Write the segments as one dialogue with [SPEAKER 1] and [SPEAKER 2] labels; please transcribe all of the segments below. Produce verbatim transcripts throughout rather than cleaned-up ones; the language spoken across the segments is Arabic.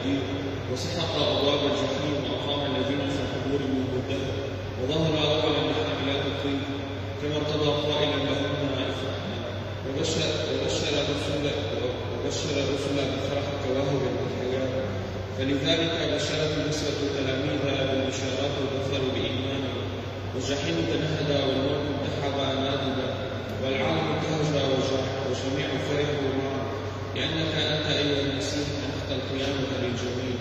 [SPEAKER 1] الدين، وسحق أبواب الجحيم وأقام الذين في القبور من الدهر، وظهر أول الحاملات الطيب كما ارتضى قائلا لهن افرحن، وبشر وبشر الرسل وبشر الرسل بفرح التواهب بالحياة. فلذلك بشرت النسوة تلاميذها بالبشارات وظفروا بإيمانهم، والجحيم تنهدى والموت انتحب نادبا، والعالم انتهج وجميع فرحوا معه، لأنك أنت أيها المسيح أنحت القيامة للجميع.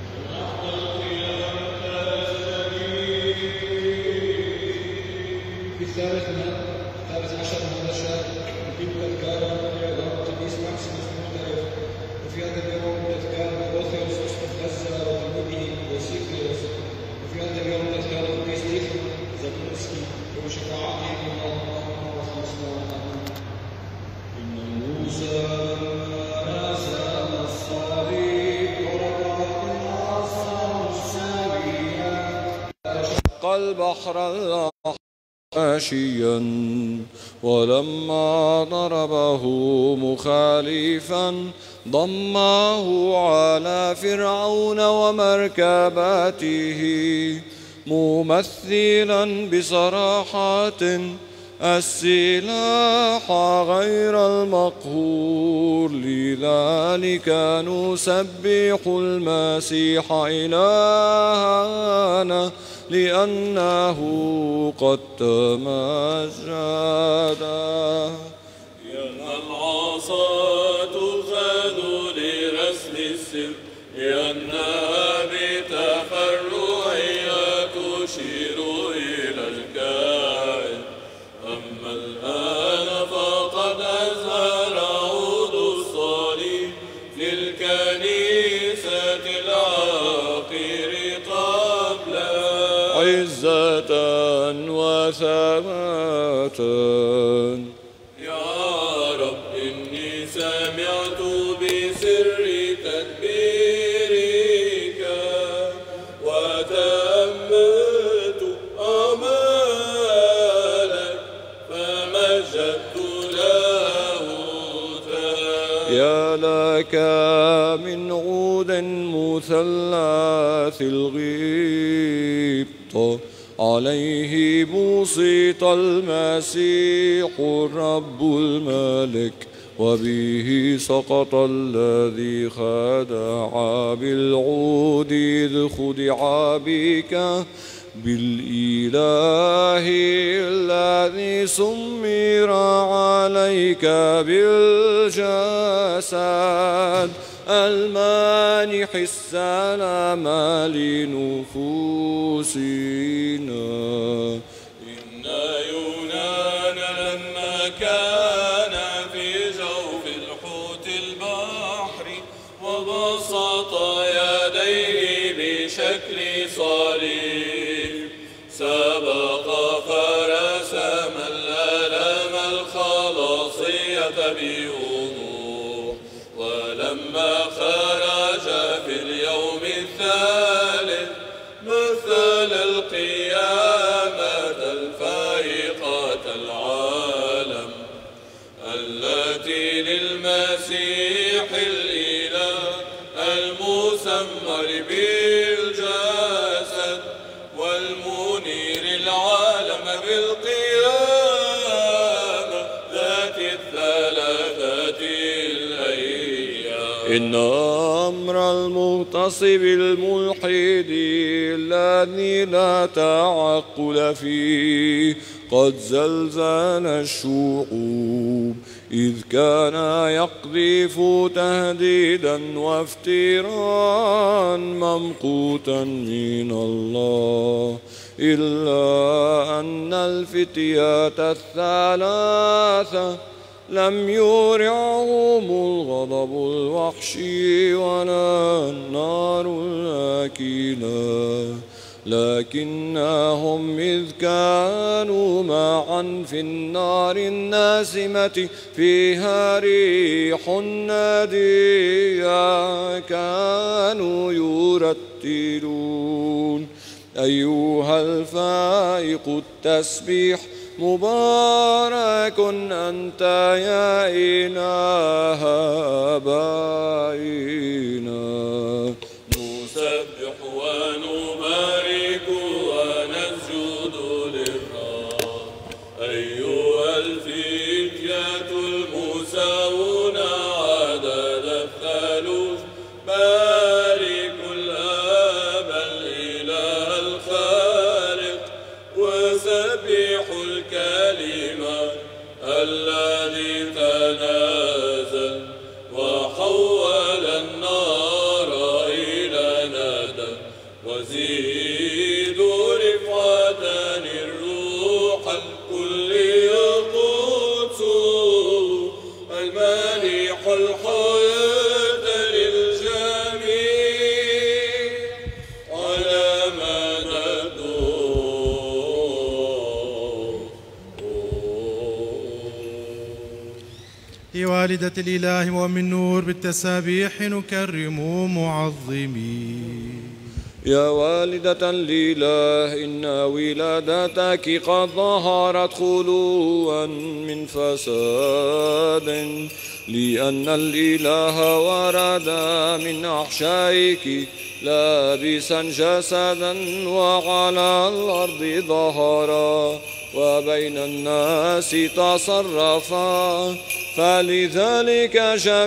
[SPEAKER 2] في الثالث الثالث عشر من هذا الشهر يتم تذكار إعدام القديس ماكسيموس المعترف، وفي هذا اليوم تذكار بروثيوس أسقف غزة وتلميذه يوسيفيوس، وفي هذا اليوم تذكار القديس تيخون زابلوسكي وشفاعته من الله وخلصنا. إن موسى رسم الصليب ورفعنا الصلب السريع شق البحر ماشيا، ولما ضربه مخالفا ضمه على فرعون ومركباته، ممثلا بصراحات السلاح غير المقهور. لذلك نسبح المسيح إلهنا لأنه قد تمجد.
[SPEAKER 3] لأن العصا تؤخذ لرسم السر، لأنها بتفرعها تشير إلى الكائن. أما الآن فقد أظهر عود الصليب للكنيسة العاقر عزة وثباتا. يا رب إني سمعت بسر تدبيرك، وتأملت أعمالك فمجدت لاهوتا. يا لك من عود مثلث الغبط عليه بسط المسيح الرب الملك، وبه سقط الذي خدع بالعود إذ خدع بك بالإله الذي سمر عليك بالجسد المانح السلام لنفوسنا. إن يونان لما كان في جوف الحوت البحري وبسط يديه بشكل صليب، سبق فرسم الآلام الخلاصية بوضوح. ولما خرج في اليوم الثالث مثل القيامة الفائقة العالم التي للمسيح الإله المسمر بالجسد والمنير العالم بالقيامة ذات الثلاثة الأيام. إن أمر المغتصب الملحد الذي لا تعقل فيه قد زلزل الشعوب، إذ كان يقذف تهديدا وافتراء ممقوتا من الله. إلا أن الفتية الثلاثة لم يورعهم الغضب الوحشي ولا النار الآكلة، لكنهم إذ كانوا معا في النار الناسمة فيها ريح نادية كانوا يرتلون: أيها الفائق التسبيح مبارك أنت يا إله آبائنا،
[SPEAKER 4] بارك الآب الإله الخالق وسبح الكلمة الذي تنازل وحول النار إلى ندى وزيد رفعة الروح الكل القدس المانح الحياة للجميع على مدى الدور.
[SPEAKER 5] يا والدة الإله وأم النور بالتسابيح نكرم معظمين.
[SPEAKER 2] يا والدة الإله إن ولادتك قد ظهرت خلوا من فساد لأن الإله ورد من أحشائك لابسا جسدا وعلى الأرض ظهرا وبين الناس تصرفا فلذلك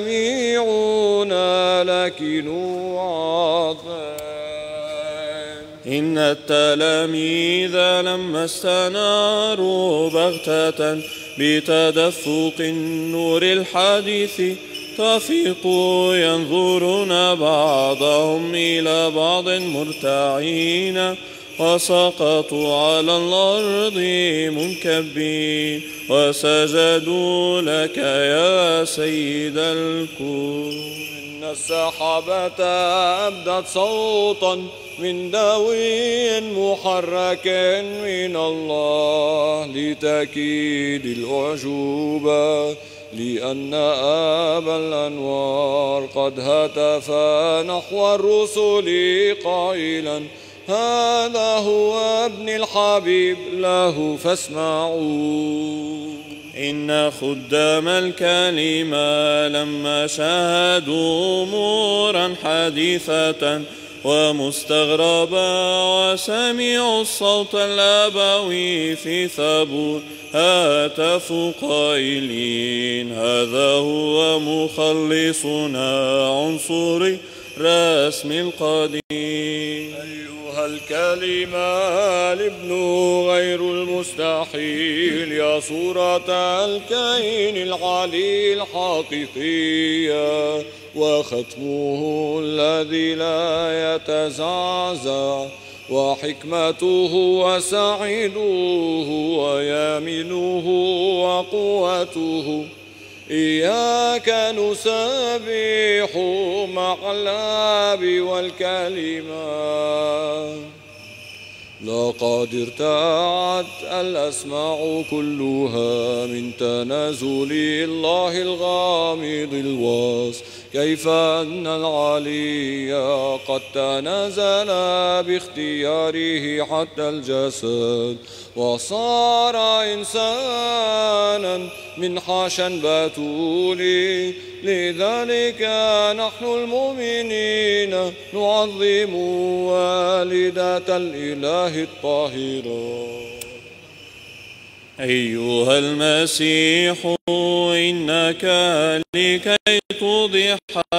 [SPEAKER 2] جميعنا لك نعظم.
[SPEAKER 4] إن التلاميذ لما استناروا بغتة بتدفق النور الحديث طفقوا ينظرون بعضهم إلى بعض مرتعين وسقطوا على الأرض منكبين وسجدوا لك يا سيد الكون.
[SPEAKER 2] إن السحابة أبدت صوتا من دوي محرك من الله لتكيد الأعجوبة لأن آب الأنوار قد هتف نحو الرسل قائلا هذا هو ابن الحبيب له فاسمعوا.
[SPEAKER 4] إن خدام الكلمة لما شاهدوا أمورا حديثة ومستغربا وسمعوا الصوت الأبوي في ثبور هاتفوا قائلين هذا هو مخلصنا عنصر رسم القديم.
[SPEAKER 2] أيها الكلمة الابن غير المستحيل يا صورة الكائن العلي الحقيقية وختمه الذي لا يتزعزع وحكمته وسعيده ويمينه وقوته إياك نسبح مع الآب والكلمة. لقد ارتعت الأسماع كلها من تنازل الله الغامض الواص كيف أن العلي قد تنازل باختياره حتى الجسد وصار إنسانا من حاشا بتولي. لذلك نحن المؤمنين نعظم والدة الإله الطاهرة.
[SPEAKER 4] أيها المسيح إنك لكي توضح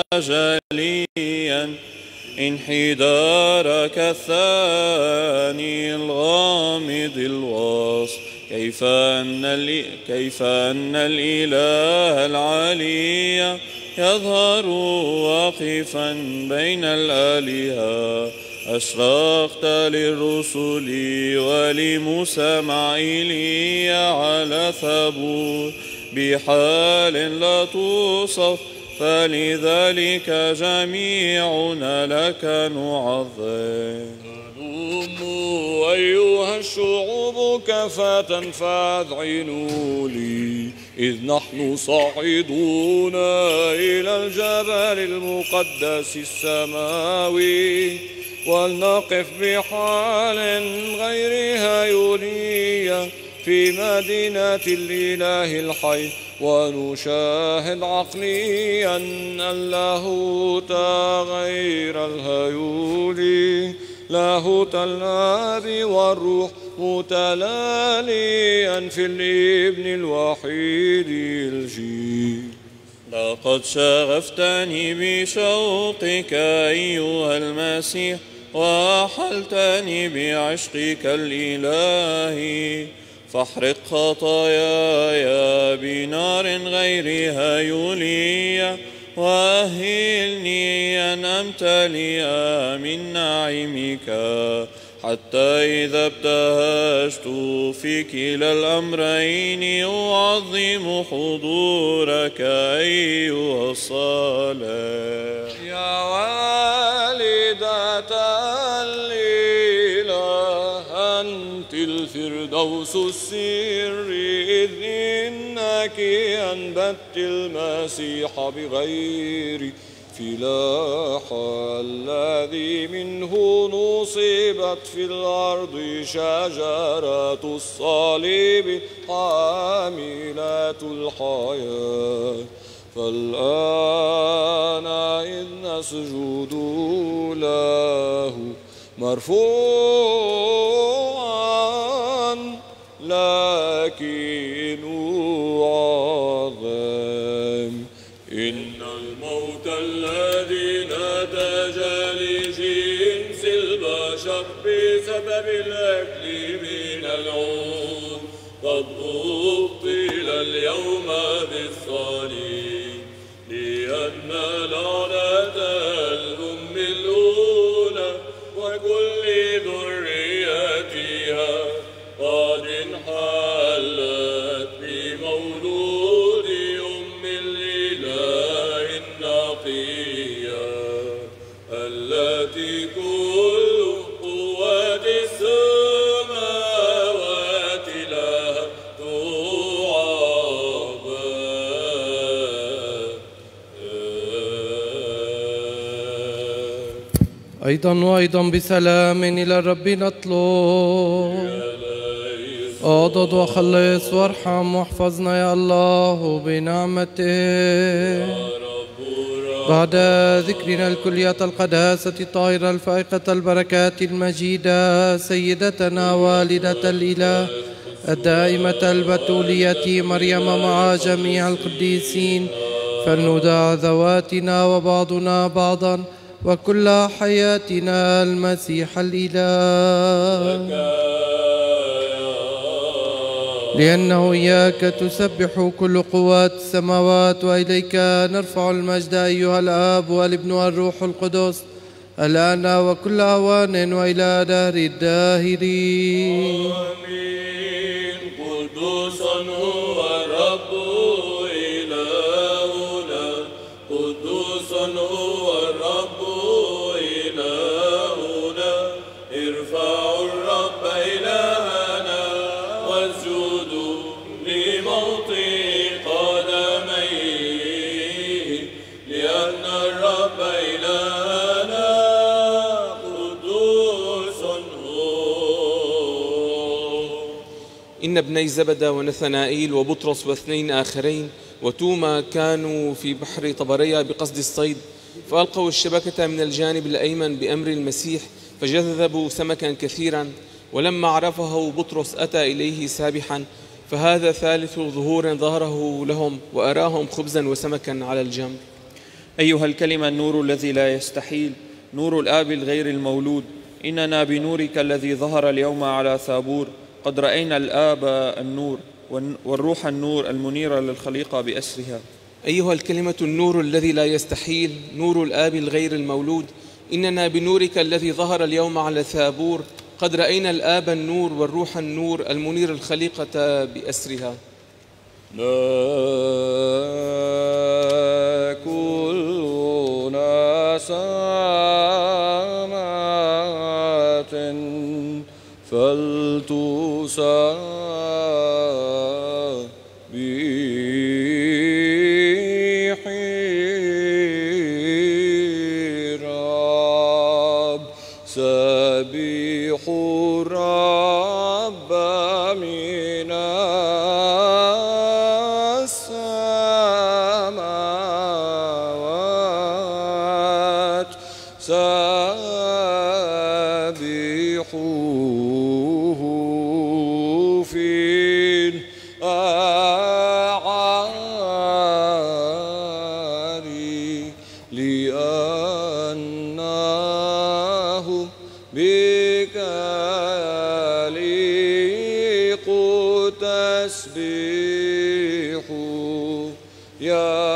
[SPEAKER 4] جليا انحدارك الثاني الغامض الواص كيف أن كيف أن الإله العلي يظهر واقفا بين الآلهة. أشرقت للرسل ولموسى مع إيليا على ثبور بحال لا توصف فلذلك جميعنا لك نعظم.
[SPEAKER 2] هلموا أيها الشعوب كفة فاذعنوا لي إذ نحن صاعدون إلى الجبل المقدس السماوي ولنقف بحال غير هيولية في مدينة الإله الحي ونشاهد عقليا اللاهوت غير الهيولي لاهوت الآب والروح متلاليا في الابن الوحيد الجيد.
[SPEAKER 4] لقد لقد شغفتني بشوقك أيها المسيح، وأحلتني بعشقك الإلهي. فاحرق خطاياي بنار غيرها يولية، وأهلني أن أمتلئ من نعيمك، حتى إذا ابتهجت في كلا الأمرين أعظم حضورك أيها الصالح.
[SPEAKER 3] يا والدة الإله أنت الفردوس السر، إذ إنك أنبت المسيح بغير فلاح، الذي منه نصبت في الأرض شجرة الصليب حاملة الحياة. فالآن إذ نسجد له مرفوعا لكن عظيم، إن الموت الذي نتج لجنس البشر بسبب الأكل من العود قد أبطل اليوم بالصليب، لأن لعنة الأم الأولى وكل ذريتها قد انحلت بمولود أم الإله النقية، التي كل قوات السماوات لها تعبد.
[SPEAKER 6] أيضا وأيضا بسلام إلى الرب نطلب. أعضد وخلص وارحم واحفظنا يا الله بنعمته. بعد ذكرنا الكلية القداسة الطاهرة الفائقة البركات المجيدة سيدتنا والدة الإله الدائمة البتولية مريم مع جميع القديسين، فلندع ذواتنا وبعضنا بعضا وكل حياتنا المسيح الإله، لأنه إياك تسبح كل قوات السماوات، وإليك نرفع المجد أيها الآب والابن والروح القدس الآن وكل أوان وإلى دهر الداهرين.
[SPEAKER 3] آمين. قدوس هو الرب إلهنا، قدوس هو الرب إلهنا، ارفعوا الرب إلهنا واسجدوا لموطئ قدميه، لأن الرب إلهنا قدوس هو.
[SPEAKER 7] إن ابني زبدة ونثنائيل وبطرس واثنين آخرين وتوما كانوا في بحر طبرية بقصد الصيد، فألقوا الشبكة من الجانب الأيمن بأمر المسيح فجذبوا سمكا كثيرا، ولما عرفه بطرس أتى إليه سابحا، فهذا ثالث ظهور ظهره لهم وأراهم خبزا وسمكا على الجمر.
[SPEAKER 4] أيها الكلمة النور الذي لا يستحيل، نور الآب الغير المولود، إننا بنورك الذي ظهر اليوم على ثابور قد رأينا الآب النور والروح النور المنير للخليقة بأسرها.
[SPEAKER 7] أيها الكلمة النور الذي لا يستحيل، نور الآب الغير المولود، إننا بنورك الذي ظهر اليوم على ثابور قد رأينا الآب النور والروح النور المنير الخليقة بأسرها.
[SPEAKER 3] لا كلنا سمات فلتسبح رب، سبحوا الرب من السماوات، سبحوه في الأعالي. لأنه بك يليق تسبيح يا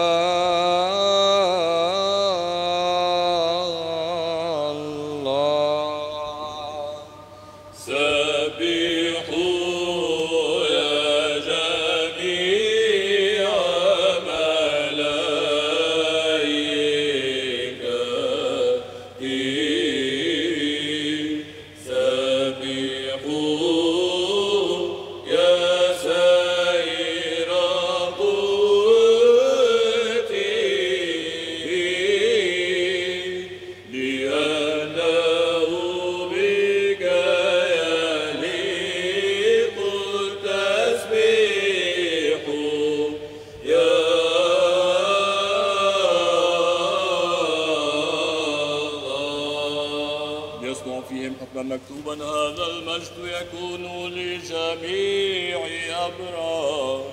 [SPEAKER 2] مكتوبا هذا المجد يكون لجميع أبرار.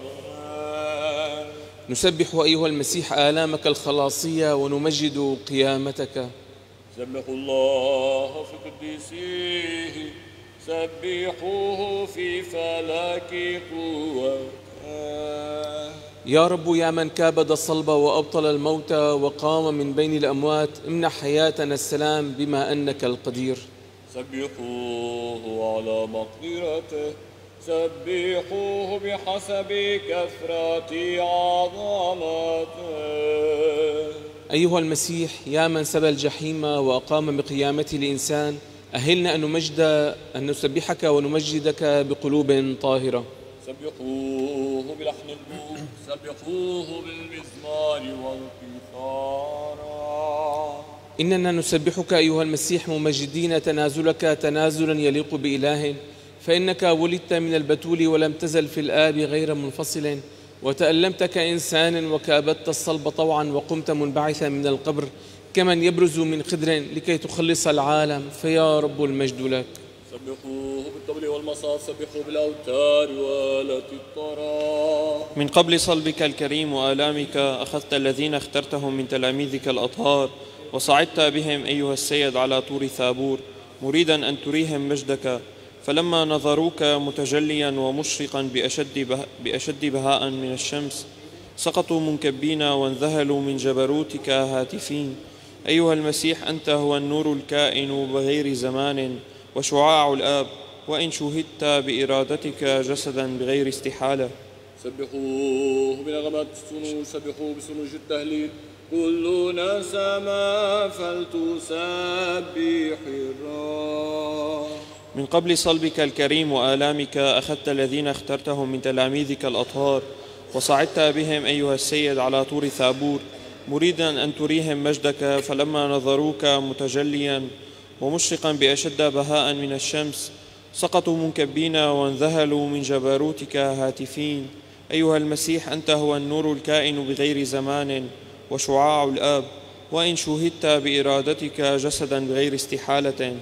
[SPEAKER 7] نسبح أيها المسيح آلامك الخلاصية ونمجد قيامتك.
[SPEAKER 2] سبحوا الله في قديسيه، سبحوه في فلك قوته.
[SPEAKER 7] يا رب يا من كابد الصلب وأبطل الموت وقام من بين الأموات، امنح حياتنا السلام بما أنك القدير.
[SPEAKER 2] سبحوه على مقدرته، سبحوه بحسب كثرة عظمته.
[SPEAKER 7] أيها المسيح يا من سبى الجحيم وأقام بقيامته الإنسان، أهلنا أن نمجد أن نسبحك ونمجدك بقلوب طاهرة.
[SPEAKER 2] سبحوه بلحن البوق، سبحوه بالمزمار والقيثارة.
[SPEAKER 7] إننا نسبحك أيها المسيح ممجدين تنازلك تنازلا يليق بإله، فإنك ولدت من البتول ولم تزل في الآب غير منفصل، وتألمت كإنسان وكابدت الصلب طوعا وقمت منبعثا من القبر كمن يبرز من قدر لكي تخلص العالم، فيا رب المجد لك.
[SPEAKER 2] سبحوه بالطبل والمصاف، سبحوه بالأوتار وآلة الطراب.
[SPEAKER 4] من قبل صلبك الكريم وآلامك أخذت الذين اخترتهم من تلاميذك الأطهار، وصعدت بهم أيها السيد على طور ثابور مريدا أن تريهم مجدك، فلما نظروك متجليا ومشرقا بأشد, به بأشد بهاء من الشمس سقطوا منكبين وانذهلوا من جبروتك هاتفين. أيها المسيح أنت هو النور الكائن بغير زمان وشعاع الآب، وإن شوهدت بإرادتك جسدا بغير استحالة.
[SPEAKER 2] سبحوه بنغمات السنون، سبحوه بسنوج التهليل، كل نسمة فلتسبح الرب.
[SPEAKER 4] من قبل صلبك الكريم وآلامك أخذت الذين اخترتهم من تلاميذك الأطهار، وصعدت بهم أيها السيد على طور ثابور مريدا أن تريهم مجدك، فلما نظروك متجليا ومشرقا بأشد بهاء من الشمس سقطوا منكبين وانذهلوا من جبروتك هاتفين. أيها المسيح أنت هو النور الكائن بغير زمان وشعاع الآب، وإن شوهدت بإرادتك جسدا بغير استحالة.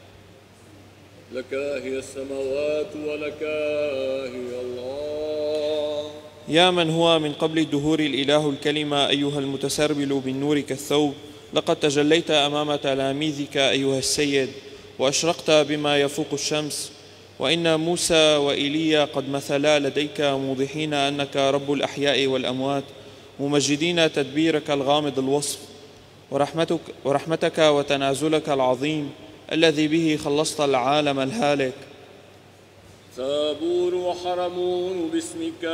[SPEAKER 2] لك هي السماوات ولك هي الله.
[SPEAKER 4] يا من هو من قبل الدهور الإله الكلمة، أيها المتسربل بالنور كالثوب، لقد تجليت أمام تلاميذك أيها السيد وأشرقت بما يفوق الشمس، وإن موسى وإيليا قد مثلا لديك موضحين أنك رب الأحياء والأموات، ممجدين تدبيرك الغامض الوصف ورحمتك, ورحمتك وتنازلك العظيم الذي به خلصت العالم الهالك.
[SPEAKER 2] ثابور وحرمون باسمك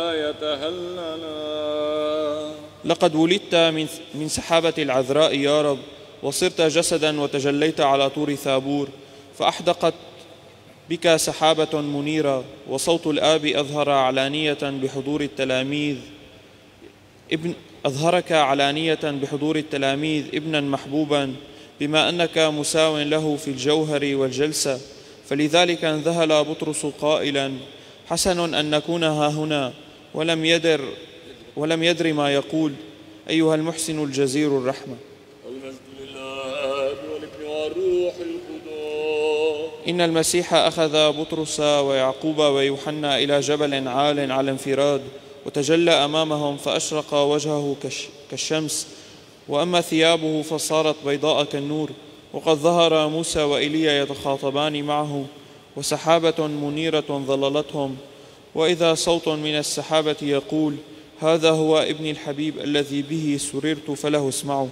[SPEAKER 2] يتهللا.
[SPEAKER 4] لقد ولدت من, من سحابة العذراء يا رب، وصرت جسدا وتجليت على طور ثابور، فأحدقت بك سحابة منيرة، وصوت الآب أظهر علانية بحضور التلاميذ ابن أظهرك علانية بحضور التلاميذ ابنا محبوبا، بما أنك مساو له في الجوهر والجلسة. فلذلك انذهل بطرس قائلا: حسن أن نكون ها هنا، ولم يدر ولم يدر ما يقول. أيها المحسن الجزير الرحمة،
[SPEAKER 2] المجد لله والابن والروح القدس.
[SPEAKER 4] إن المسيح أخذ بطرس ويعقوب ويوحنا إلى جبل عال على انفراد، وتجلى أمامهم فأشرق وجهه كالشمس، وأما ثيابه فصارت بيضاء كالنور. وقد ظهر موسى وإيليا يتخاطبان معه، وسحابة منيرة ظللتهم، وإذا صوت من السحابة يقول: هذا هو ابني الحبيب الذي به سررت فله اسمعوا.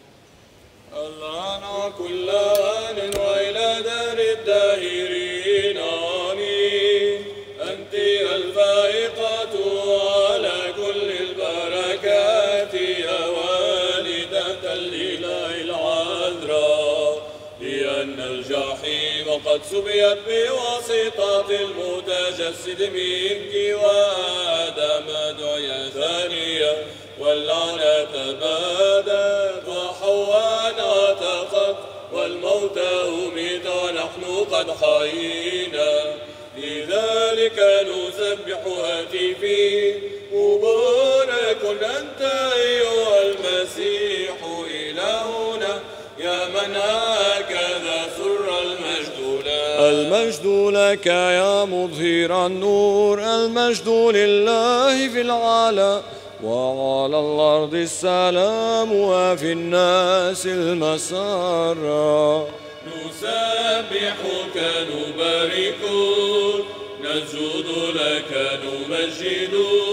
[SPEAKER 2] الآن كل آن وإلى دار الداهرين آمين. أنت الفائقة على كل البركات يا والدة الإله العذراء، لأن الجحيم قد سبيت بواسطة المتجسد منك، وآدم دعي ثانيا واللعنة بدت، وحواء نطقت والموت أميت ونحن قد حيينا. لذلك نسبح هاتفين مبارك أنت أيها المسيح إلهنا، يا من هكذا سر المجد لك.
[SPEAKER 3] المجد لك يا مظهر النور، المجد لله في العلا، وعلى الأرض السلام، وفي الناس المسرة.
[SPEAKER 2] نسبحك نبارك نسجد لك نمجد،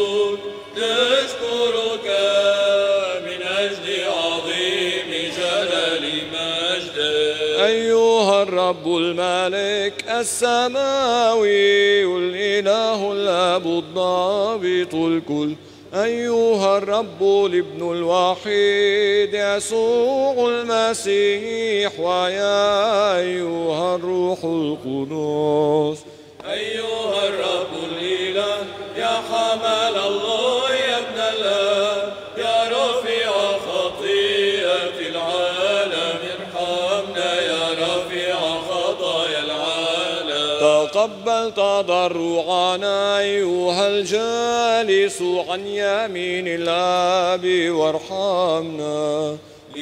[SPEAKER 2] نشكرك من أجل عظيم جلال مجدك.
[SPEAKER 3] أيها الرب الملك السماوي الإله الأب الضابط الكل، أيها الرب الابن الوحيد يسوع المسيح، ويا أيها الروح القدس.
[SPEAKER 2] أيها الرب الإله يا حمل الله يا ابن الآب، يا رفيع خطيئة العالم، ارحمنا يا رفيع خطايا العالم.
[SPEAKER 3] تقبل تضرعنا أيها الجالس عن يمين الآب، وارحمنا.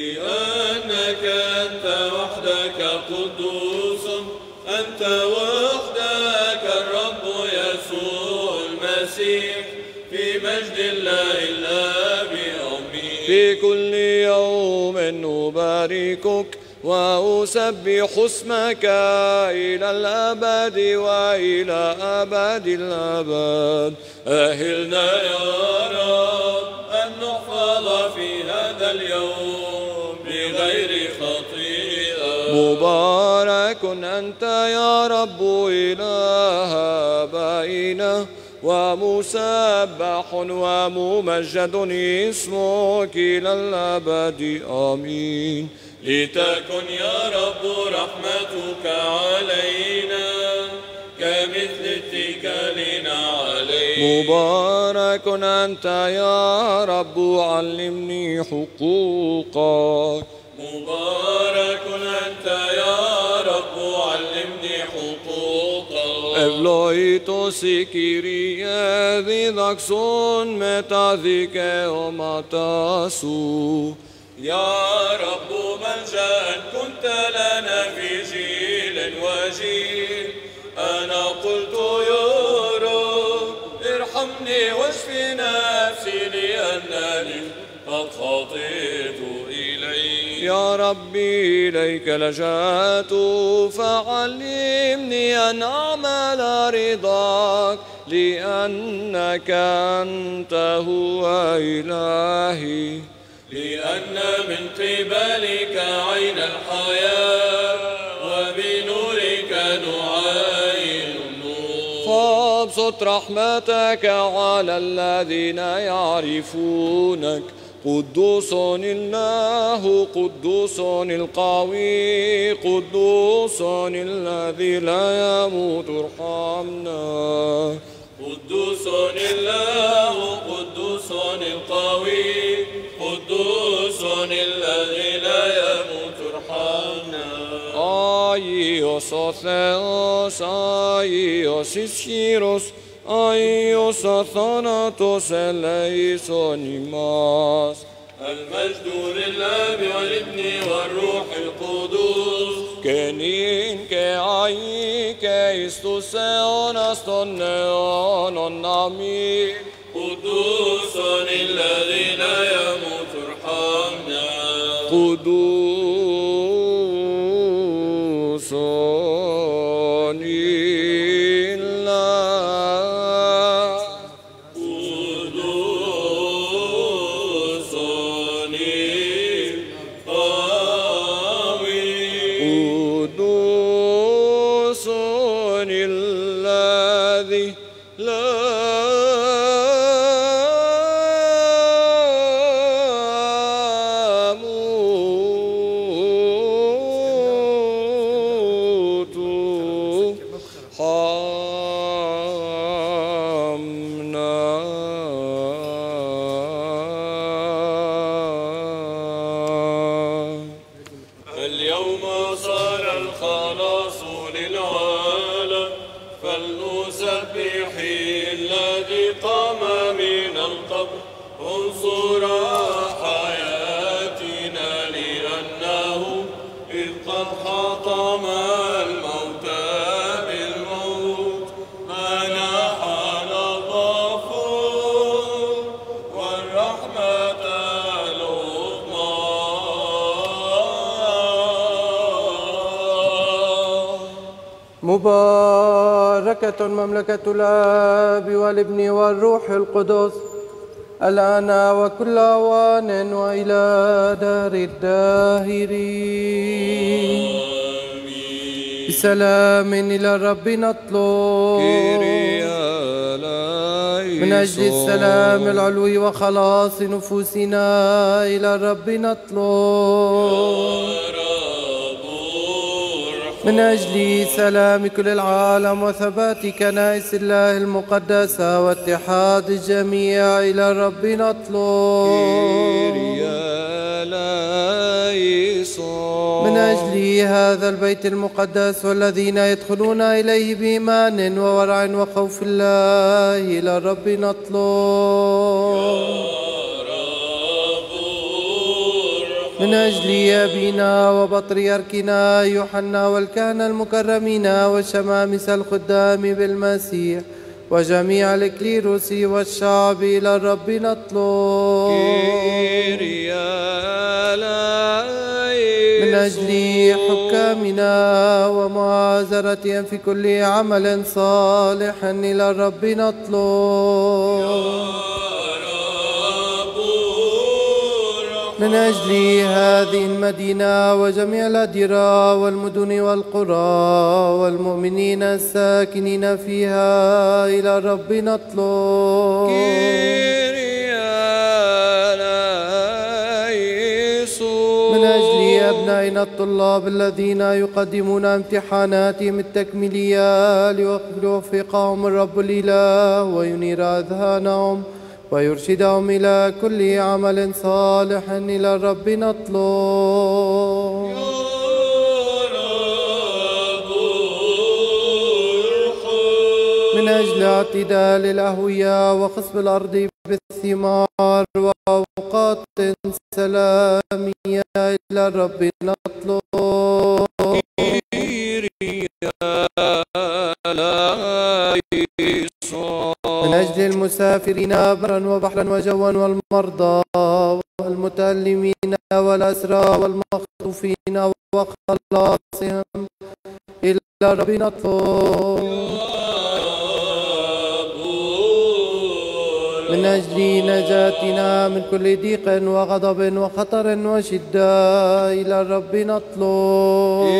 [SPEAKER 2] لأنك أنت وحدك قدوس، أنت وحدك الرب يسوع المسيح، في مجد الله الآب آمين.
[SPEAKER 3] في كل يوم نباركك وأسبح اسمك إلى الأبد وإلى أبد الأبد.
[SPEAKER 2] أهلنا يا رب أن نحفظ في هذا اليوم بغير خطيئة.
[SPEAKER 3] مبارك أنت يا رب إله آبائنا، ومسبح وممجد اسمك إلى الأبد آمين.
[SPEAKER 2] لتكن يا رب رحمتك علينا كمثل اتكالنا عليك.
[SPEAKER 3] مبارك أنت يا رب علمني حقوقك.
[SPEAKER 2] مبارك أنت يا رب علمني حقوقك.
[SPEAKER 3] Ευλογητός η Κυρία διδαξών μετά δικαιώματά σου.
[SPEAKER 2] يا رب ملجأ كنت لنا في جيل وجيل، أنا قلت يا رب ارحمني واشفي نفسي، لأنني قد خطئت إليك.
[SPEAKER 3] يا ربي إليك لجأت فعلمني أن أعمل رضاك، لأنك أنت هو إلهي.
[SPEAKER 2] لأن من قبلك عين الحياة، وبنورك نعاين النور.
[SPEAKER 3] فابسط رحمتك على الذين يعرفونك. قدوس الله، قدوس القوي، قدوس الذي لا يموت، ارحمنا.
[SPEAKER 2] قدوس الله، قدوس القوي، قدوس الذي لا يموت، ارحمنا.
[SPEAKER 3] Άγιος ο Θεός, Άγιος ισχυρός, Άγιος ο θάνατος ελέησον ημάς.
[SPEAKER 2] المجد للآب والابن والروح القدوس.
[SPEAKER 3] Και νυν και αεί και εις τους αιώνας των αιώνων. Αμήν.
[SPEAKER 2] قدوس الذي لا يموت، ارحمنا.
[SPEAKER 6] مباركة مملكة الآب والابن والروح القدس الآن وكل أوان وإلى دار الداهرين. بسلام إلى الرب نطلب من أجل السلام العلوي وخلاص نفوسنا إلى الرب نطلب من أجل سلام كل العالم وثبات كنائس الله المقدسة واتحاد الجميع إلى الرب نطلب من أجل هذا البيت المقدس والذين يدخلون إليه بإيمان وورع وخوف الله إلى الرب نطلب من أجل أبينا وبطريركنا يوحنا والكهنة المكرمين والشمامسة الخدام بالمسيح وجميع الإكليروس والشعب إلى الرب نطلب من أجل حكامنا ومعازرتهم في كل عمل صالح إلى الرب نطلب من أجل هذه المدينة وجميع الأديرة والمدن والقرى والمؤمنين الساكنين فيها إلى الرب نطلب من أجل أبنائنا الطلاب الذين يقدمون امتحاناتهم التكميلية ليوفقهم الرب الإله وينير أذهانهم ويرشدهم إلى كل عمل صالح إلى الرب نطلب من أجل اعتدال الأهوية وخصب الأرض بالثمار وأوقات سلامية إلى الرب نطلب من أجل المسافرين برا وبحرا وجوا والمرضى والمتألمين والأسرى والمخطوفين وخلاصهم إلى الرب نطلب من أجل نجاتنا من كل ضيق وغضب وخطر وشدة إلى الرب نطلب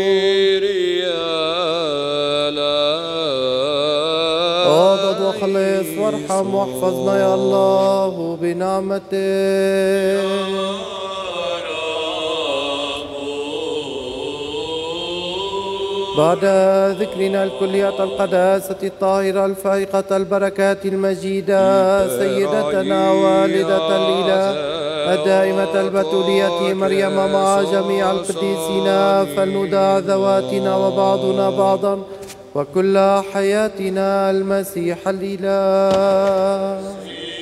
[SPEAKER 6] اغضب وخلص وارحم واحفظنا يا الله بنعمتك. بعد ذكرنا الكلية القداسة الطاهرة الفائقة البركات المجيدة سيدتنا والدة الإله الدائمة البتولية مريم مع جميع القديسين فلندع ذواتنا وبعضنا بعضا وكل حياتنا المسيح الإله،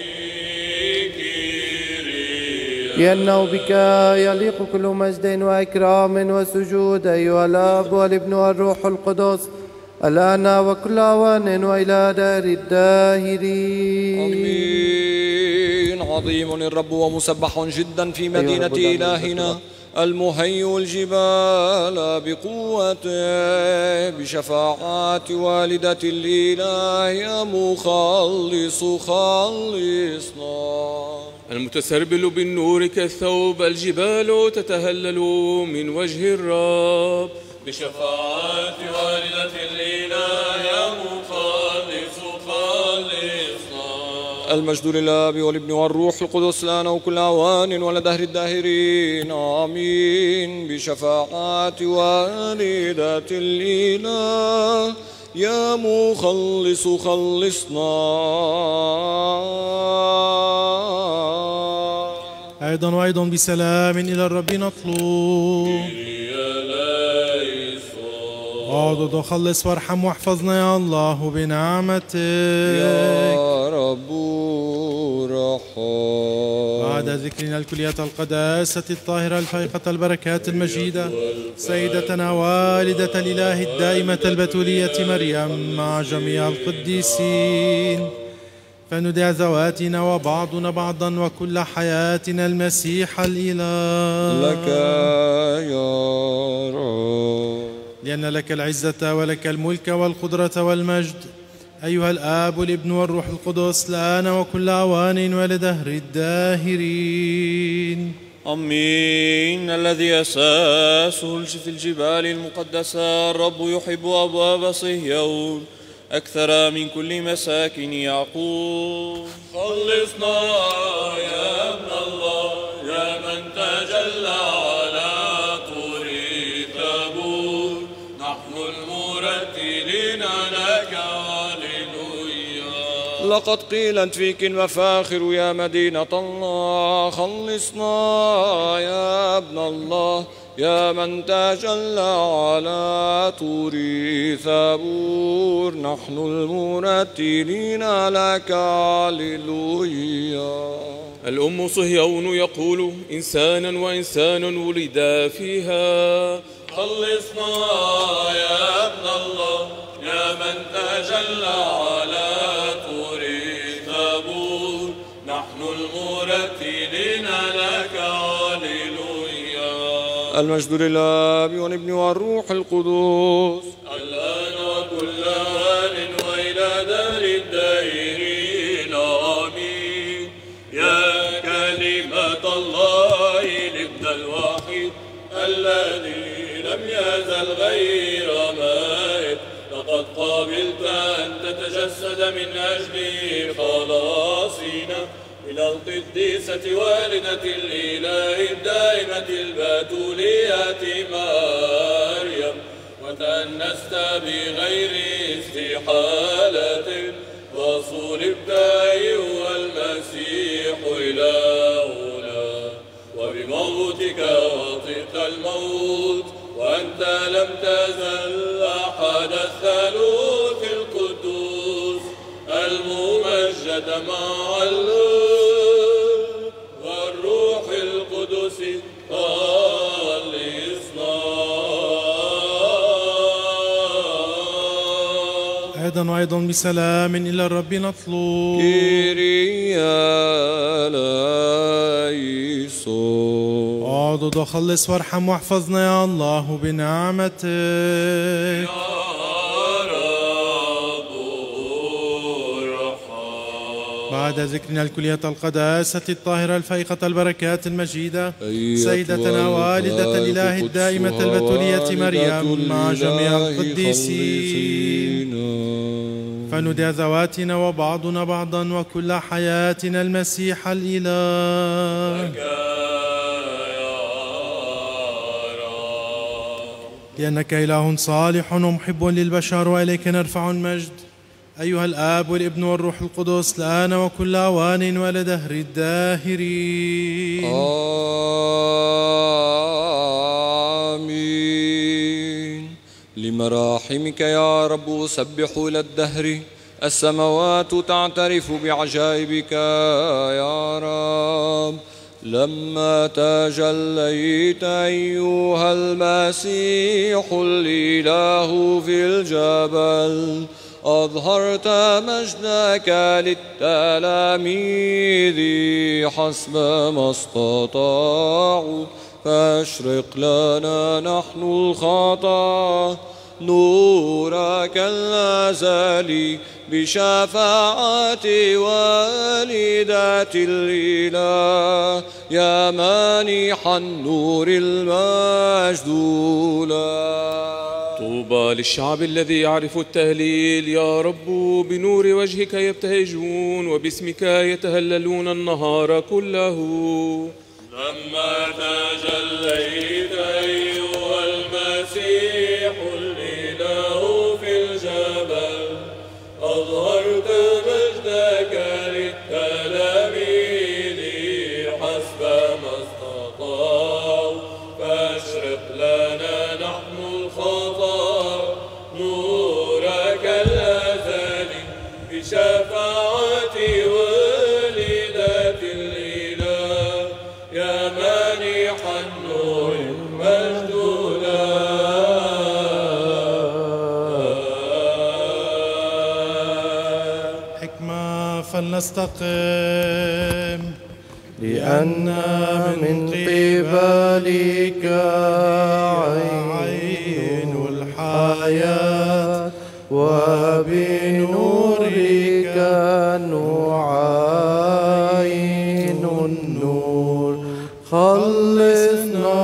[SPEAKER 6] لأنه بك يليق كل مجد وإكرام وسجود أيها الآب والابن والروح القدس الآن وكل أوان وإلى دار الداهرين.
[SPEAKER 3] آمين. عظيم الرب ومسبح جدا في مدينة إلهنا، المهيئ الجبال بقوته بشفاعات والدة الإله يا مخلص خلصنا.
[SPEAKER 7] المتسربل بالنور كالثوب الجبال تتهلل من وجه الرب
[SPEAKER 2] بشفاعة والدة الإله يا مخلص خلصنا.
[SPEAKER 3] المجد للآب والابن والروح القدس الآن وكل أوان ولدهر الداهرين آمين. بشفاعة والدة الإله يا مخلص خلصنا.
[SPEAKER 5] أيضا وأيضا بسلام إلى الرب نطلب. اعضد وخلص وارحم واحفظنا يا الله بنعمتك
[SPEAKER 3] يا رب رحم.
[SPEAKER 5] بعد ذكرنا الكلية القداسة الطاهرة الفائقة البركات المجيدة سيدتنا والدة الإله الدائمة البتولية مريم مع جميع القديسين، فندع ذواتنا وبعضنا بعضا وكل حياتنا المسيح الإله
[SPEAKER 3] لك يا رب،
[SPEAKER 5] لأن لك العزة ولك الملك والقدرة والمجد أيها الآب والابن والروح القدس الآن وكل أوان ولدهر الداهرين
[SPEAKER 3] أمين. الذي أساسه في الجبال المقدسة الرب يحب أبواب صهيون أكثر من كل مساكن يعقوب.
[SPEAKER 2] خلصنا يا ابن الله يا من تجلى على طور تابور، نحن المرتلين لك هللويا.
[SPEAKER 3] لقد قيلت فيك المفاخر يا مدينة الله. خلصنا يا ابن الله يا من تجلى على طور ثابور، نحن المرتلين لك هللويا.
[SPEAKER 7] الأم صهيون يقول إنسانا وإنسان ولدا فيها.
[SPEAKER 2] خلصنا يا ابن الله يا من تجلى على طور ثابور، نحن المرتلين لك هللويا.
[SPEAKER 3] المجد للآب والابن والروح القدس
[SPEAKER 2] الآن وكل آن وإلى دار الدائرين آمين. يا كلمة الله الابن الوحيد الذي لم يزل غير مائت، لقد قبلت أن تتجسد من أجل خلاصنا إلى القديسة والدة الإله الدائمة البتولية مريم، وتأنست بغير استحالة وصلبت أيها المسيح إلهنا، وبموتك وطئت الموت وأنت لم تزل أحد الثالوث القدوس الممجد مع الآب والروح القدس. خلصنا.
[SPEAKER 5] أيضا وأيضا بسلام إلى الرب نطلب.
[SPEAKER 3] كيريا لايسون.
[SPEAKER 5] اعضد وخلص وارحم واحفظنا يا الله بنعمتك. بعد ذكرنا الكلية القداسة الطاهرة الفائقة البركات المجيدة سيدتنا والدة الإله الدائمة البتولية مريم مع جميع القديسين، فندع ذواتنا وبعضنا بعضا وكل حياتنا المسيح الإله لأنك إله صالح ومحب للبشر، وإليك نرفع المجد أيها الآب والابن والروح القدس الآن وكل أوان ولدهر الداهرين
[SPEAKER 3] آمين. لمراحمك يا رب سبح إلى الدهر، السماوات تعترف بعجائبك يا رب. لما تجليت أيها المسيح الإله في الجبل، أظهرت مجدك للتلاميذ حسب ما استطاعوا، فاشرق لنا نحن الخطا نورك الأزلي بشفاعة والدة الإله يا مانح النور المجدول.
[SPEAKER 7] طوبى للشعب الذي يعرف التهليل، يا رب بنور وجهك يبتهجون وباسمك يتهللون النهار كله.
[SPEAKER 2] لما تجليت أيها المسيح الإله في الجبل أظهرت مجدك للتلاميذ حسب ما استطاعوا، فاشرق لنا نحن الخطا نورك الأزلي بشفاعة والدة الإله يا مانح النور المجدول.
[SPEAKER 5] حكمة فلنستقم لأن من قبلك عين الحياة وبنورك نعاين النور. خلصنا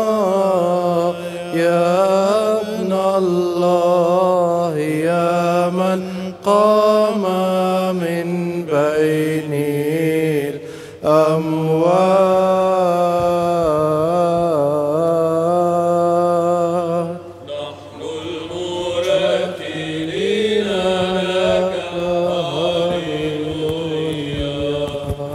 [SPEAKER 5] يا ابن الله يا من قام من بين الأموات.
[SPEAKER 2] نحن المرتلين لك هاليلويا.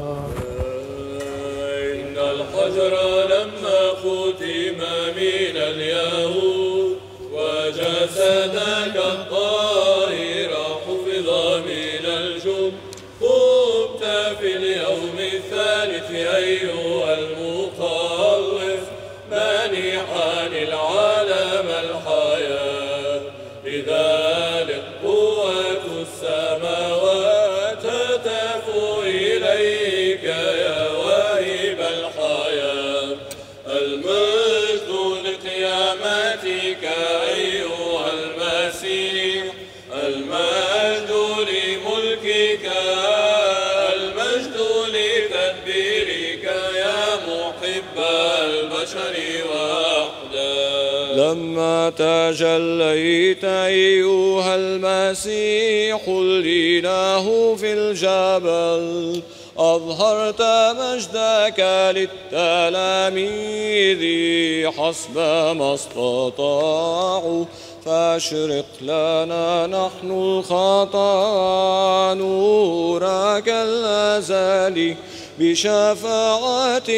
[SPEAKER 2] إن الحجر لما ختم من اليهود وجسدك الطاهر حفظ من الجب، قمت في اليوم الثالث أيها المخلص مانحا العالم الحياة. لذلك قوة السماوات تهتف إليك يا واهب الحياة. المجد لقيامتك أيها المسيح، المجد لملكك، المجد لتدبيرك يا محب البشر وحده.
[SPEAKER 3] لما تجليت أيها المسيح الإله في الجبل أظهرت مجدك للتلاميذ حسب ما استطاعوا، فاشرق لنا نحن الخطا نورك الأزلي بشفاعة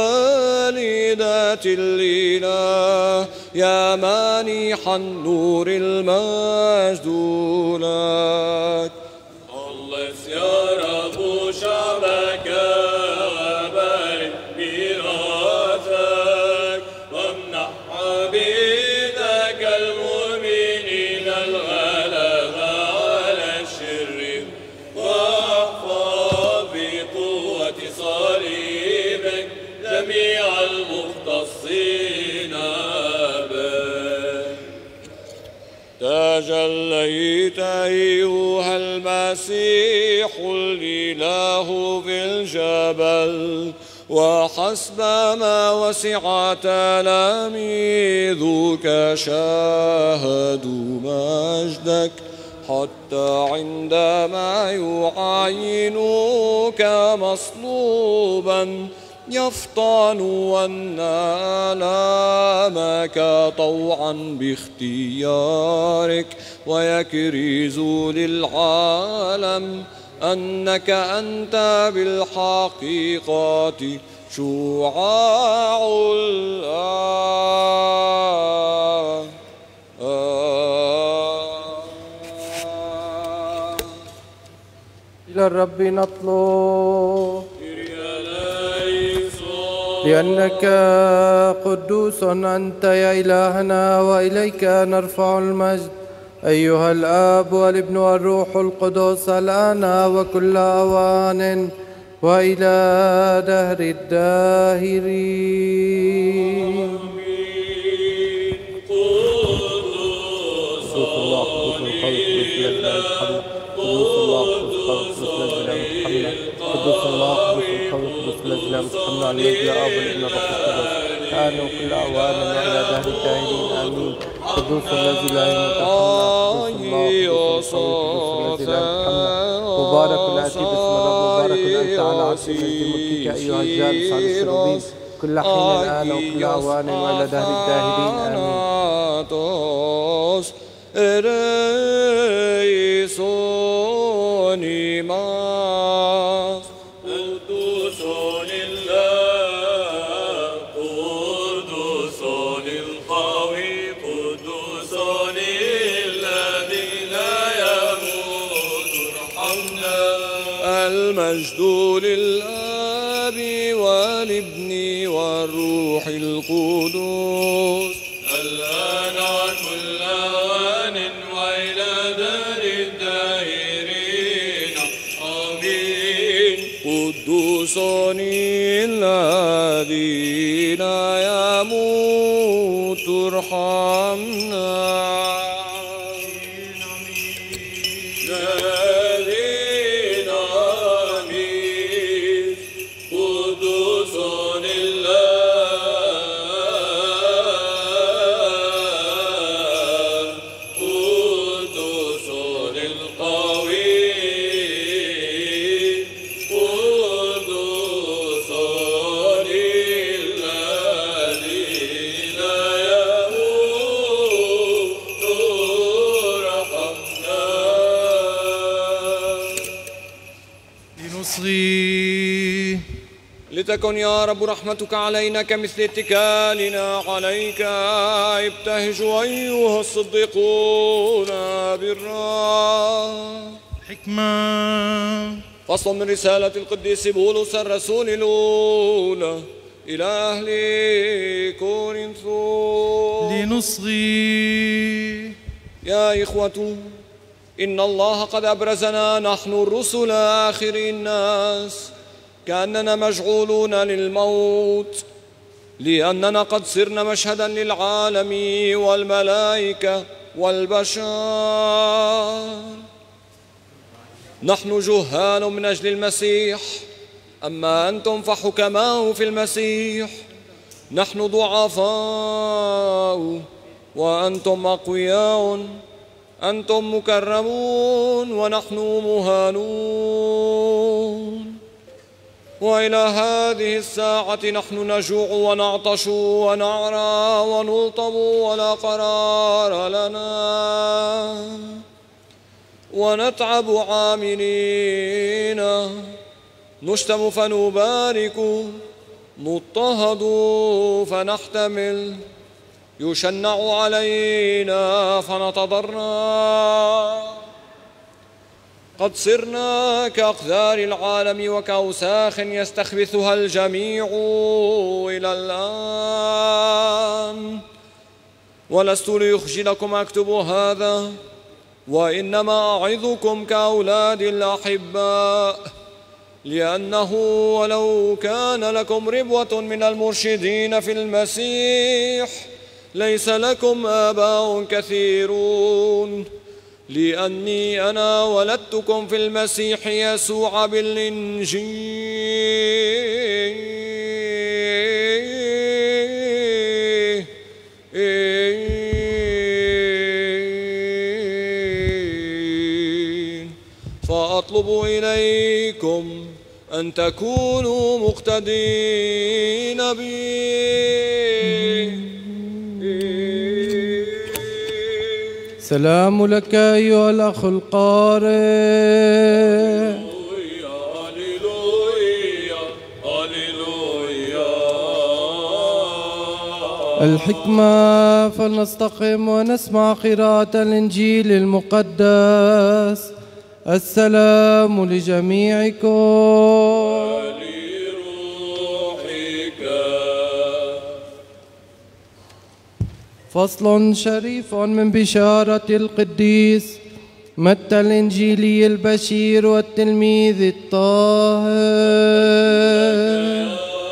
[SPEAKER 3] والدة الإله يا مانح النور المجدول.
[SPEAKER 2] خلص يا رب شعبك وبارك ميراثك، وامنح عبيدك المؤمنين الغلبة على الشر، واحفظ بقوة صليبك جميع المختصين بك.
[SPEAKER 3] تجليت أيها المسيح الإله في الجبل وحسب ما وسع تلاميذك شاهدوا مجدك، حتى عندما يعاينوك مصلوبا يفطنوا أن آلامك طوعا باختيارك، ويكرزوا للعالم أنك أنت بالحقيقة شعاع الآن.
[SPEAKER 6] إلى الرب نطلب لأنك قدوس أنت يا إلهنا، وإليك نرفع المجد أيها الآب والابن والروح القدس الآن وكل أوان وإلى دهر الداهرين.
[SPEAKER 2] قدوس الله قدوس الخالق قدوس الله قدوس قدوس الله قدوس الخالق قدوس الذي لا متحمل على اليد لا أب والابن الروح القدس الآن وكل أوان وإلى دهر الداهرين آمين. قدوس الذي لا يتحمل قدوس الله قدوس الذي لا يتحمل مبارك الآتي باسم الرب مبارك أنت على عرش ملكك أيها الجالس على الشروبين كل حين الآن وكل أوان وإلى دهر الداهرين آمين. قدوس لله قدوس للقوي قدوس للذي لا يموت ارحمنا.
[SPEAKER 3] المجد للآب والابن والروح القدوس
[SPEAKER 2] الآن وكل آن وإلى دار الداهرين آمين.
[SPEAKER 3] قدوس الذي لا يموت ارحمنا.
[SPEAKER 2] آمين آمين. قدوس لله قدوس للقوي قدوس للذي لا يموت ارحمنا.
[SPEAKER 5] لنصغي.
[SPEAKER 3] لتكن يا رب رحمتك علينا كمثل اتكالنا عليك. ابتهجوا أيها الصديقون بالرب.
[SPEAKER 5] حكمة.
[SPEAKER 3] فصل من رسالة القديس بولس الرسول الأولى إلى أهل كورنثوس.
[SPEAKER 5] لنصغي.
[SPEAKER 3] يا إخوة، إن الله قد أبرزنا نحن الرسل آخر الناس كأننا مجعولون للموت، لأننا قد صرنا مشهدا للعالم والملائكة والبشر. نحن جهال من أجل المسيح، أما أنتم فحكماء في المسيح. نحن ضعفاء وأنتم أقوياء، أنتم مكرمون ونحن مهانون. وإلى هذه الساعة نحن نجوع ونعطش ونعرى ونلطم ولا قرار لنا، ونتعب عاملين، نشتم فنبارك، نضطهد فنحتمل، يشنع علينا فنتضرع. قد صرنا كأقذار العالم وكأوساخ يستخبثها الجميع إلى الآن. ولست ليخجلكم أكتب هذا، وإنما أعظكم كأولاد الأحباء، لأنه ولو كان لكم ربوة من المرشدين في المسيح ليس لكم آباء كثيرون، لأني أنا ولدتكم في المسيح يسوع بالإنجيل. فأطلب إليكم أن تكونوا مقتدين بي.
[SPEAKER 6] سلام لك أيها الأخ القارئ. الحكمة. فلنستقم ونسمع قراءة الإنجيل المقدس. السلام لجميعكم. فصل شريف من بشارة القديس متى الإنجيلي البشير والتلميذ الطاهر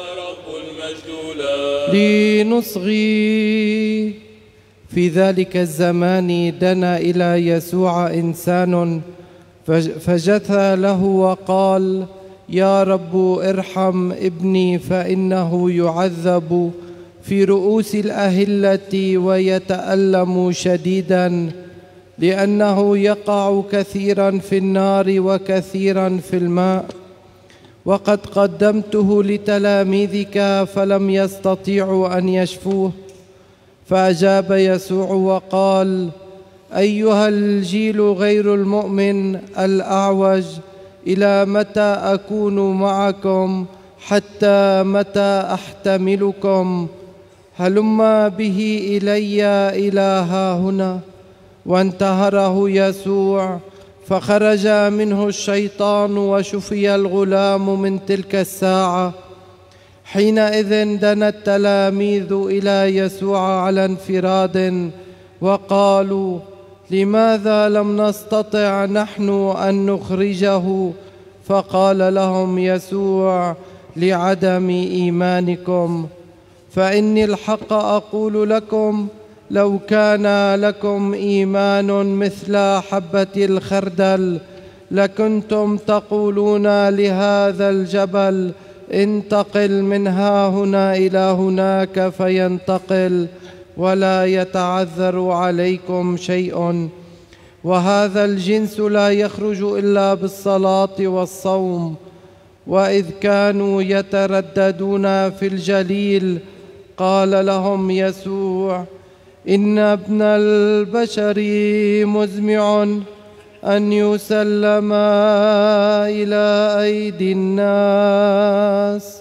[SPEAKER 6] لنصغي. في ذلك الزمان دنا إلى يسوع إنسان فجثى له وقال: يا رب ارحم ابني فإنه يعذب في رؤوس الأهلة ويتألم شديدا، لأنه يقع كثيرا في النار وكثيرا في الماء، وقد قدمته لتلاميذك فلم يستطيعوا أن يشفوه. فأجاب يسوع وقال: أيها الجيل غير المؤمن الأعوج، إلى متى أكون معكم؟ حتى متى أحتملكم؟ هلم به إلي إلى ها هنا. وانتهره يسوع، فخرج منه الشيطان وشفي الغلام من تلك الساعة. حينئذ دنا التلاميذ إلى يسوع على انفراد وقالوا: لماذا لم نستطع نحن أن نخرجه؟ فقال لهم يسوع: لعدم إيمانكم. فإني الحق أقول لكم، لو كان لكم إيمان مثل حبة الخردل لكنتم تقولون لهذا الجبل: انتقل من ها هنا إلى هناك فينتقل، ولا يتعذر عليكم شيء. وهذا الجنس لا يخرج إلا بالصلاة والصوم. وإذ كانوا يترددون في الجليل قال لهم يسوع: إن ابن البشر مزمع أن يسلم إلى أيدي الناس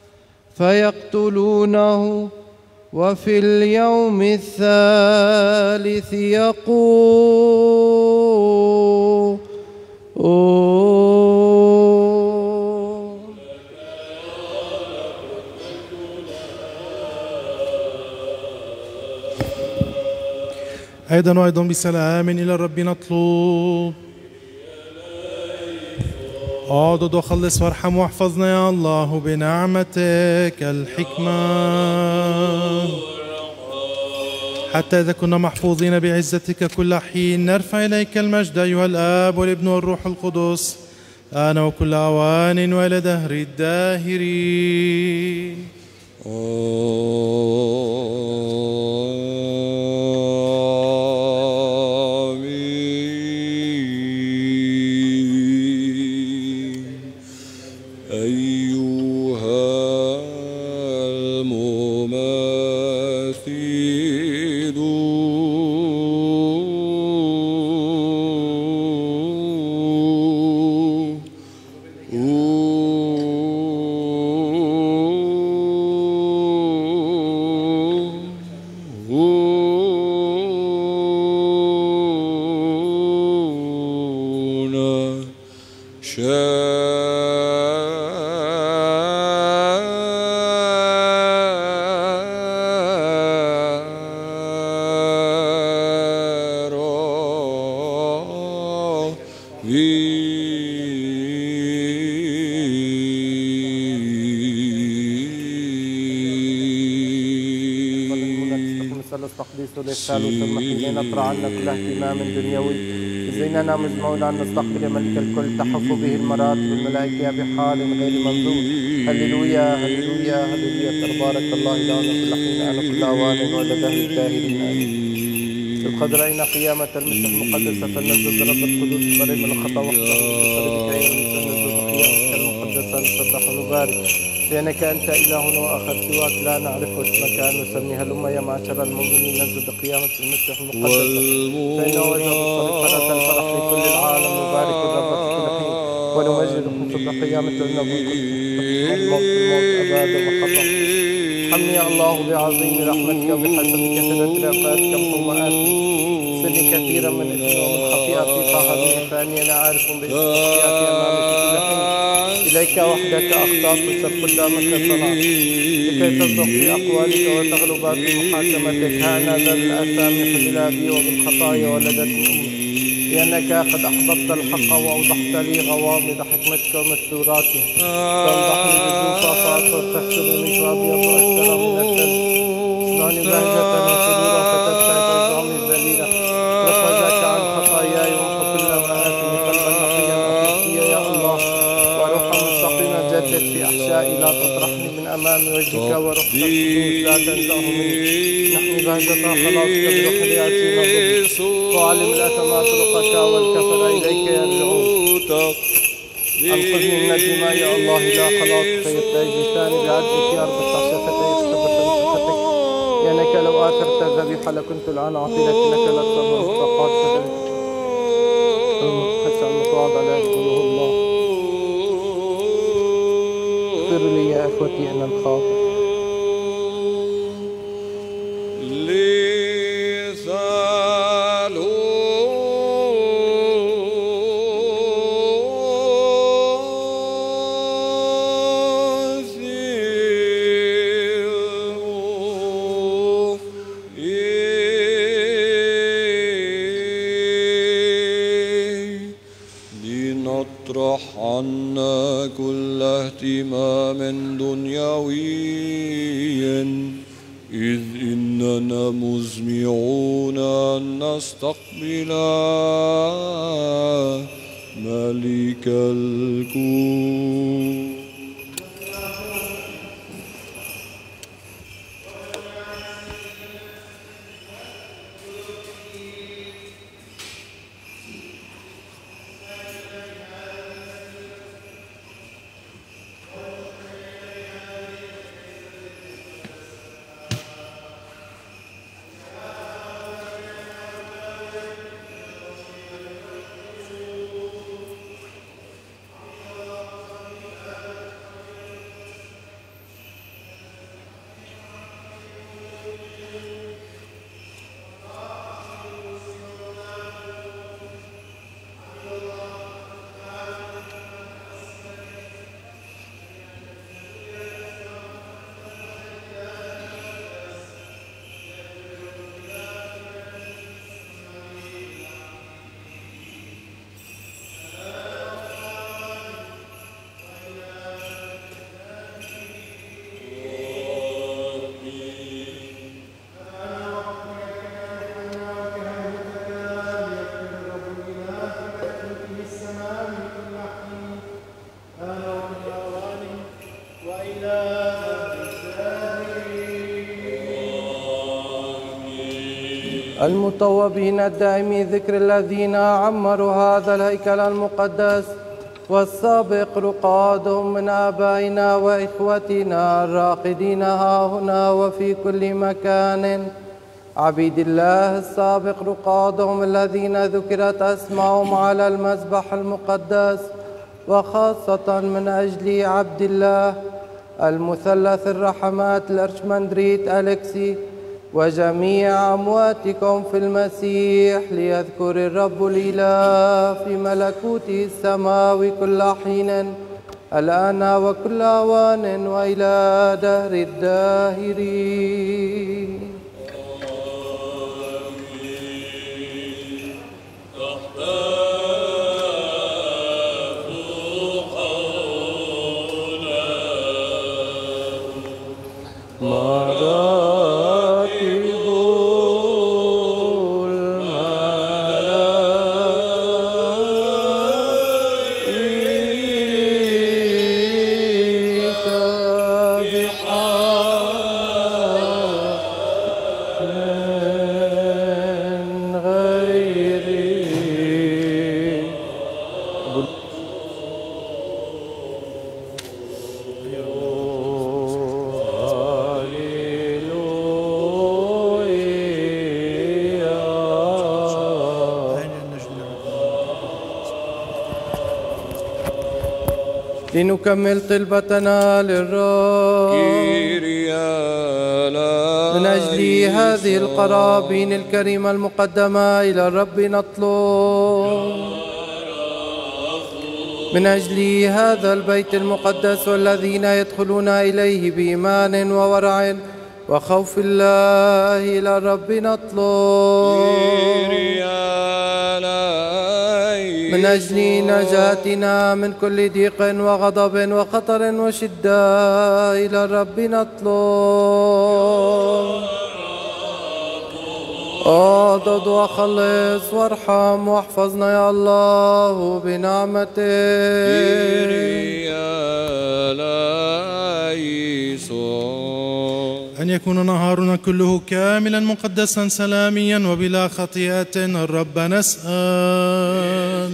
[SPEAKER 6] فيقتلونه، وفي اليوم الثالث يقوم.
[SPEAKER 5] أيضا وأيضا بسلام إلى الرب نطلب. اعضد وخلص وارحم واحفظنا يا الله بنعمتك الحكمة، حتى إذا كنا محفوظين بعزتك كل حين نرفع إليك المجد أيها الآب والابن والروح القدس، آن وكل أوان وإلى دهر الداهرين.
[SPEAKER 6] الثالث المحيي نطرع عنا كل اهتمام دنيوي، زيننا مجمعون أن نستقبل ملك الكل تحف به المرات بالملائكة بحال غير منظور. هللويا هللويا هللويا. تبارك الله إلهنا كل حين أنا كل أوان وإلى دهر الداهرين آمين. في القدر أين قيامة المسيح المقدسة فلنسجد رب القدوس بريم الخطا وحده بالصليب نسجد قيامتك المقدسة نسبح ونبارك، لأنك أنت إلهنا وآخر سواك لا نعرف اسمك أن نسميها الأمة يا معشر المؤمنين نسجد قيامة المسيح المقدسة، فإنه وجه فرحة الفرح لكل العالم. نبارك الرب في كل حين ونمجده نسبح قيامة النبي الموت الموت أبدا وخطأ. حمي يا الله بعظيم رحمتك وبحسب كثرة رأفاتك محومات سني كثيرا من إثم ومن خطيئتي طهرني، فإني أنا عارف باسم خطيئتي أمامك في كل حين. إليك وحدك أخطأت وسر كل ما صنعت، لكي تصدق في أقوالك وتغلب في محاكمتك. ها أنا ذا بالآثام خذل أبي وبالخطايا ولدتني أمي، لأنك قد أحببت الحق وأوضحت لي غوامض حكمتك ومستوراتها. تنضحني بالزوفة فأطهر تغسلني فأبيض أكثر من الثلج. اصنعني بهجة وسرورا فتبتعد عظامي الذليلة. رفع ذاك عن خطاياي وامحو كل مآثمي. قلبا نقيا أخلقي يا الله وروحا مستقيما جدد في أحشائي. لا تطرحني من أمام وجهك وروح القدوس لا تنزعه مني. نحن بهجة خلاصك بروح الياسين الظلم. تعلم الأثمات رقك والكفر إليك يرجعون. أنقذني من الدماء يا الله لا خلاص. فيبتهج لساني بعدلك يا رب الشفتين اختبت بشفتك. لأنك لو آثرت الذبيحة لكنت الآن أعطي لك لك لا تصبر فقط فدرك. خشع المتواضع لا يدخله الله. اغفر لي يا إخوتي أنا الخاطئ.
[SPEAKER 3] لنطرح عنا كل اهتمام دنيوي إذ إننا مزمعون أن نستقبل ملك الكون.
[SPEAKER 6] المطوبين الدائمين ذكر الذين عمروا هذا الهيكل المقدس والسابق رقادهم من آبائنا وإخوتنا الراقدين ها هنا وفي كل مكان. عبيد الله السابق رقادهم الذين ذكرت أسماءهم على المذبح المقدس، وخاصة من أجل عبد الله المثلث الرحمات الأرشمندريت أليكسي وجميع أمواتكم في المسيح، ليذكر الرب الإله في ملكوته السماوي كل حين الآن وكل أوان وإلى دهر الداهرين. لنكمل طلبتنا للرب من أجل هذه القرابين الكريمة المقدمة إلى الرب نطلب، من أجل هذا البيت المقدس والذين يدخلون إليه بإيمان وورع وخوف الله إلى الرب نطلب. من أجل نجاتنا من كل ضيق وغضب وخطر وشدة إلى الرب نطلب. اعضد وخلص وارحم واحفظنا يا الله بنعمتك.
[SPEAKER 5] أن يكون نهارنا كله كاملا مقدسا سلاميا وبلا خطيئة الرب نسأل.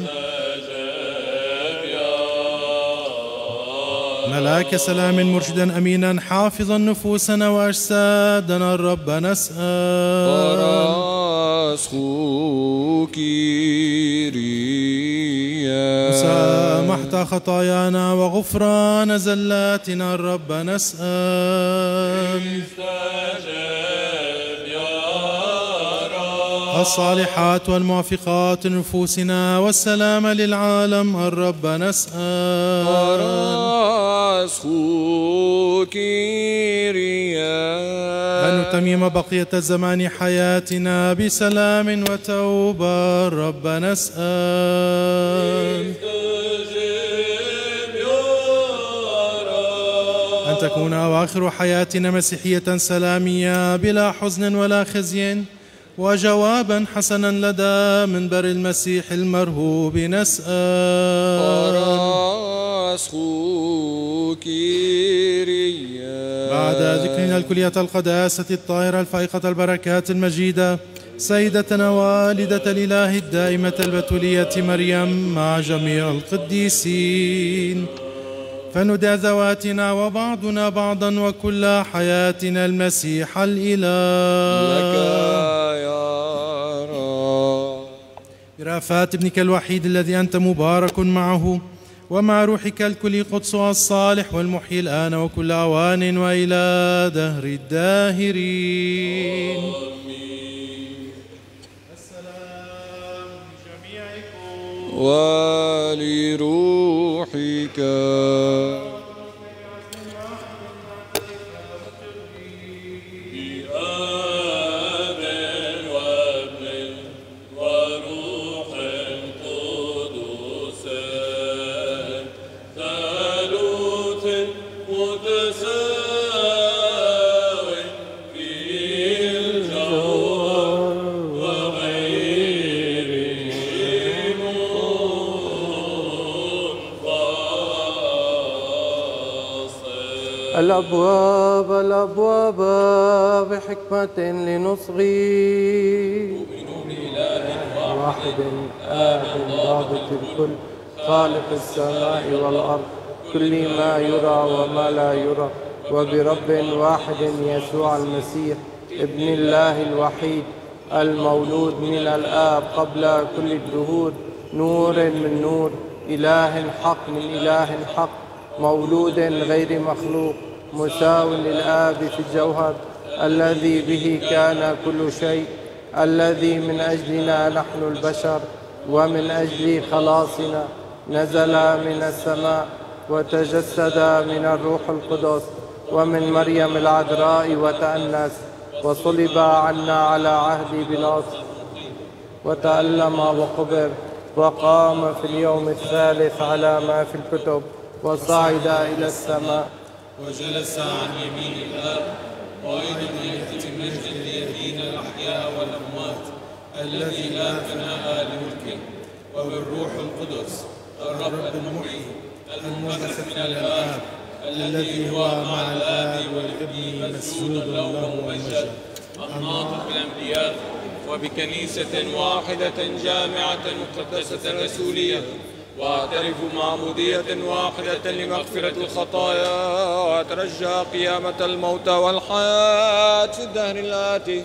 [SPEAKER 5] ملاك سلام مرشدا أمينا حافظا نفوسنا وأجسادنا الرب نسأل. مسامحت خطايانا وغفران زلاتنا الرب نسأل. الصالحات والموافقات لنفوسنا والسلام للعالم الرب نسأل. أن نتمم بقية زمان حياتنا بسلام وتوبة الرب نسأل. أن تكون أواخر حياتنا مسيحية سلامية بلا حزن ولا خزي، وجوابا حسنا لدى منبر المسيح المرهوب نسأل. بعد ذكرنا الكلية القداسة الطاهرة الفائقة البركات المجيدة سيدتنا والدة الإله الدائمة البتولية مريم مع جميع القديسين، فندع ذواتنا وبعضنا بعضا وكل حياتنا المسيح الإله
[SPEAKER 3] لك يا رب.
[SPEAKER 5] برافات ابنك الوحيد الذي أنت مبارك معه ومع روحك الكلي قدس الصالح والمحيي الآن وكل أوان وإلى دهر الداهرين. السلام لجميعكم
[SPEAKER 3] ولروحك.
[SPEAKER 6] الأبواب الأبواب بحكمة لنصغي. واحد آب ضابط الكل خالق السماء والأرض كل ما يرى وما لا يرى، وبرب واحد يسوع المسيح ابن الله الوحيد المولود من الآب قبل كل الدهور، نور من نور، إله حق من إله حق، مولود غير مخلوق، مساو للآب في الجوهر، الذي به كان كل شيء، الذي من أجلنا نحن البشر ومن أجل خلاصنا نزل من السماء وتجسد من الروح القدس ومن مريم العذراء وتأنس وصلب عنا على عهد بلاطس وتألم وقبر وقام في اليوم الثالث على ما في الكتب وصعد إلى السماء
[SPEAKER 1] وجلس عن يمين الآب، وأيضا يأتي المجد ليدين الأحياء والأموات، الذي لا فناء لملكه، وبالروح القدس الرب المحيي المنبثق من الآب، الذي هو مع الآب والابن مسجود له ومجد، الناطق بالأنبياء، وبكنيسة واحدة جامعة مقدسة رسولية، وأعترف معمودية واحدة لمغفرة الخطايا، وأترجى قيامة الموتى والحياة في الدهر الآتي.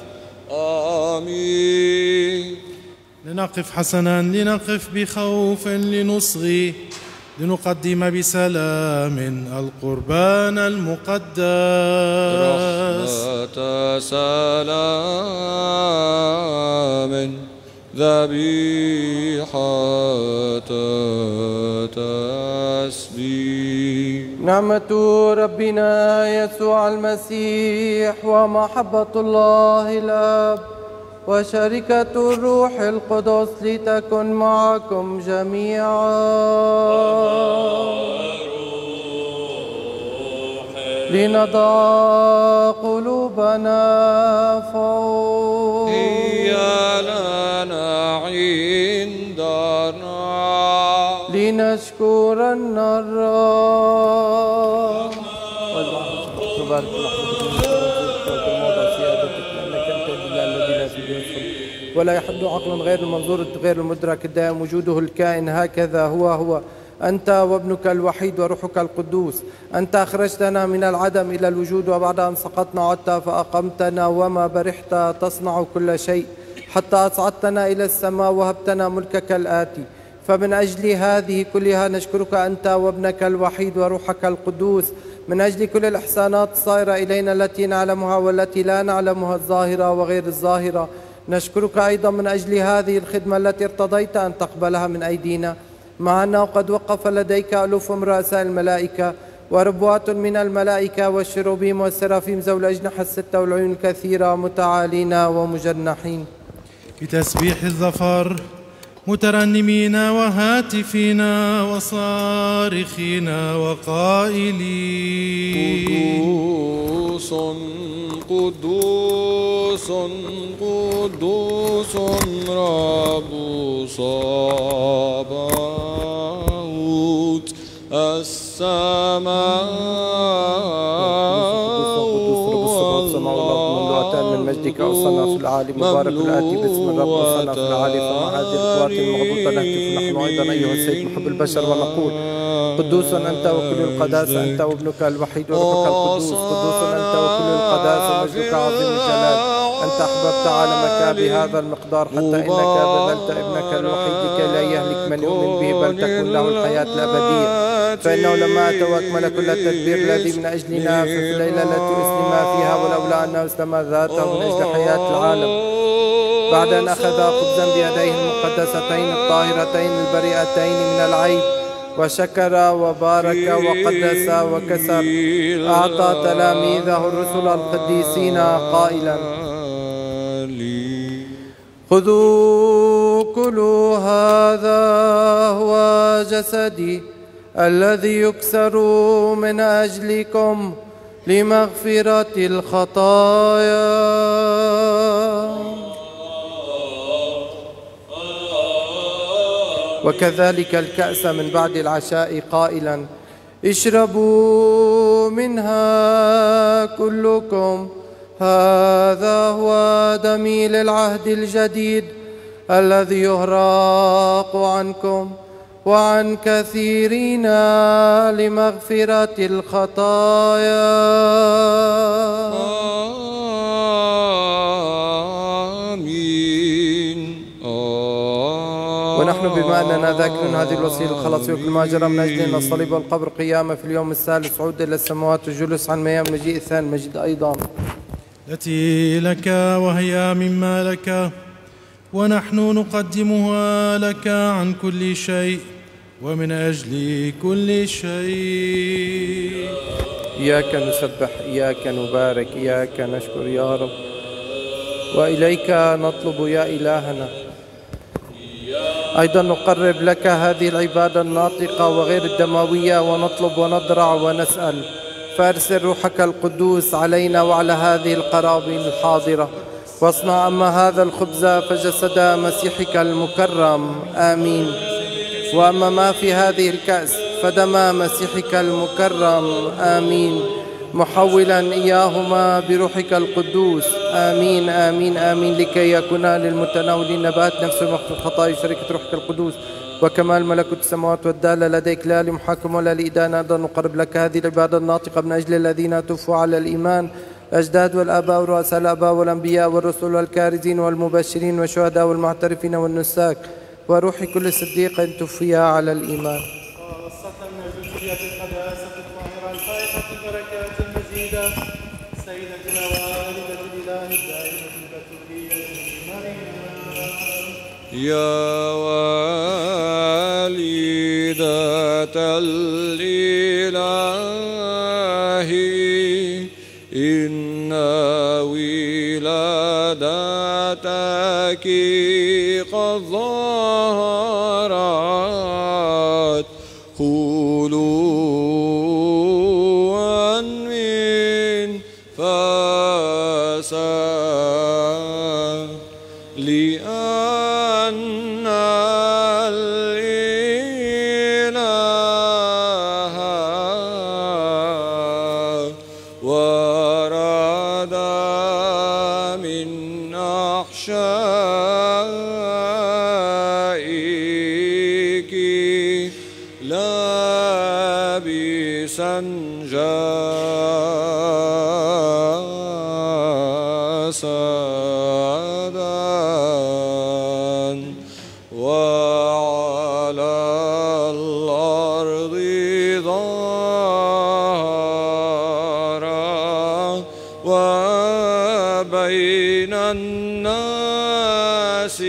[SPEAKER 1] آمين.
[SPEAKER 5] لنقف حسنا، لنقف بخوف، لنصغي، لنقدم بسلام القربان المقدس.
[SPEAKER 3] رحمة سلام ذبيحة تسبيح.
[SPEAKER 6] نعمة ربنا يسوع المسيح ومحبة الله الآب وشركة الروح القدس لتكن معكم جميعا. لنضع قلوبنا فوق
[SPEAKER 3] هي لنا عندنا
[SPEAKER 6] لنشكرن الرب. تبارك ولا يحد عقلا غير المنظور غير المدرك الدائم وجوده الكائن هكذا هو هو أنت وابنك الوحيد وروحك القدوس. أنت أخرجتنا من العدم إلى الوجود، وبعد أن سقطنا عدت فأقمتنا، وما برحت تصنع كل شيء حتى أصعدتنا إلى السماء وهبتنا ملكك الآتي. فمن أجل هذه كلها نشكرك أنت وابنك الوحيد وروحك القدوس، من أجل كل الإحسانات الصائرة إلينا التي نعلمها والتي لا نعلمها، الظاهرة وغير الظاهرة. نشكرك أيضا من أجل هذه الخدمة التي ارتضيت أن تقبلها من أيدينا، مع أنه قد وقف لديك ألوف من رؤساء الملائكة وربوات من الملائكة والشروبيم والسرافيم ذوي الأجنحة الستة والعيون الكثيرة متعالين ومجنحين
[SPEAKER 5] بتسبيح الظفر مترنمين وهاتفين وصارخين وقائلين
[SPEAKER 3] قدوس قدوس قدوس رب صباوت السماء
[SPEAKER 6] من مجدك أوصلنا في العالي مبارك الآتي باسم الرب أوصلنا في العالي. فمع هذه القوات المغبوطة نهتف نحن أيضا أيها السيد محب البشر ونقول قدوس أنت وكل القداسة، أنت وابنك الوحيد وروحك القدوس. قدوس أنت وكل القداسة مجدك عظيم الجلال. أنت أحببت عالمك بهذا المقدار حتى إنك بذلت ابنك الوحيد لكي لا يهلك من يؤمن به بل تكون له الحياة الأبدية. فإنه لما أتى وأكمل كل التدبير الذي من أجلنا في الليلة التي أسلم فيها، ولولا أنه أسلم ذاته من أجل حياة العالم، بعد أن أخذ خبزا بيديه المقدستين الطاهرتين البريئتين من العيب وشكر وبارك وقدس وكسر، أعطى تلاميذه الرسل القديسين قائلا: خذوا كلوا، هذا هو جسدي الذي يكسر من أجلكم لمغفرة الخطايا. وكذلك الكأس من بعد العشاء قائلا: اشربوا منها كلكم، هذا هو دمي للعهد الجديد الذي يهراق عنكم وعن كثيرين لمغفرة الخطايا.
[SPEAKER 3] آمين.
[SPEAKER 6] ونحن بما أننا ذاكرون هذه الوصية الخلاص وكل ما جرى من أجلنا الصليب والقبر قيامة في اليوم الثالث صعود إلى السماوات والجلوس عن مياه المجيء الثاني المجيد أيضا،
[SPEAKER 5] التي لك وهي مما لك، ونحن نقدمها لك عن كل شيء ومن أجل كل شيء.
[SPEAKER 6] إياك نسبح، إياك نبارك، إياك نشكر يا رب، وإليك نطلب يا إلهنا. أيضا نقرب لك هذه العبادة الناطقة وغير الدموية، ونطلب ونضرع ونسأل، فارسل روحك القدوس علينا وعلى هذه القرابين الحاضرة، واصنع أما هذا الخبز فجسد مسيحك المكرم. آمين. وأما ما في هذه الكأس فدم مسيحك المكرم. آمين. محولا إياهما بروحك القدوس. آمين آمين آمين، لكي يكون للمتناولين نبات نفس مغفرة الخطايا شركة روحك القدوس وكمال ملكوت السماوات والدالة لديك، لا لمحاكم ولا لإدانة. أيضا نقرب لك هذه العبادة الناطقة من أجل الذين توفوا على الإيمان، الأجداد والآباء ورؤساء الآباء والأنبياء والرسل والكارزين والمبشرين والشهداء والمعترفين والنساك، وروح كل صديق توفي على الإيمان.
[SPEAKER 5] خاصة من ذرية القداسة الطاهرة الفائقة البركات المزيدة سيدتنا والدة الإله الدائمة البتولية
[SPEAKER 3] يا والدة الإله، إن ولادتك قد ظهرت خلوا من فساد لأن الإله ورد من أحشائك لابسا جسدا وعلى الأرض ظهرا وبين الناس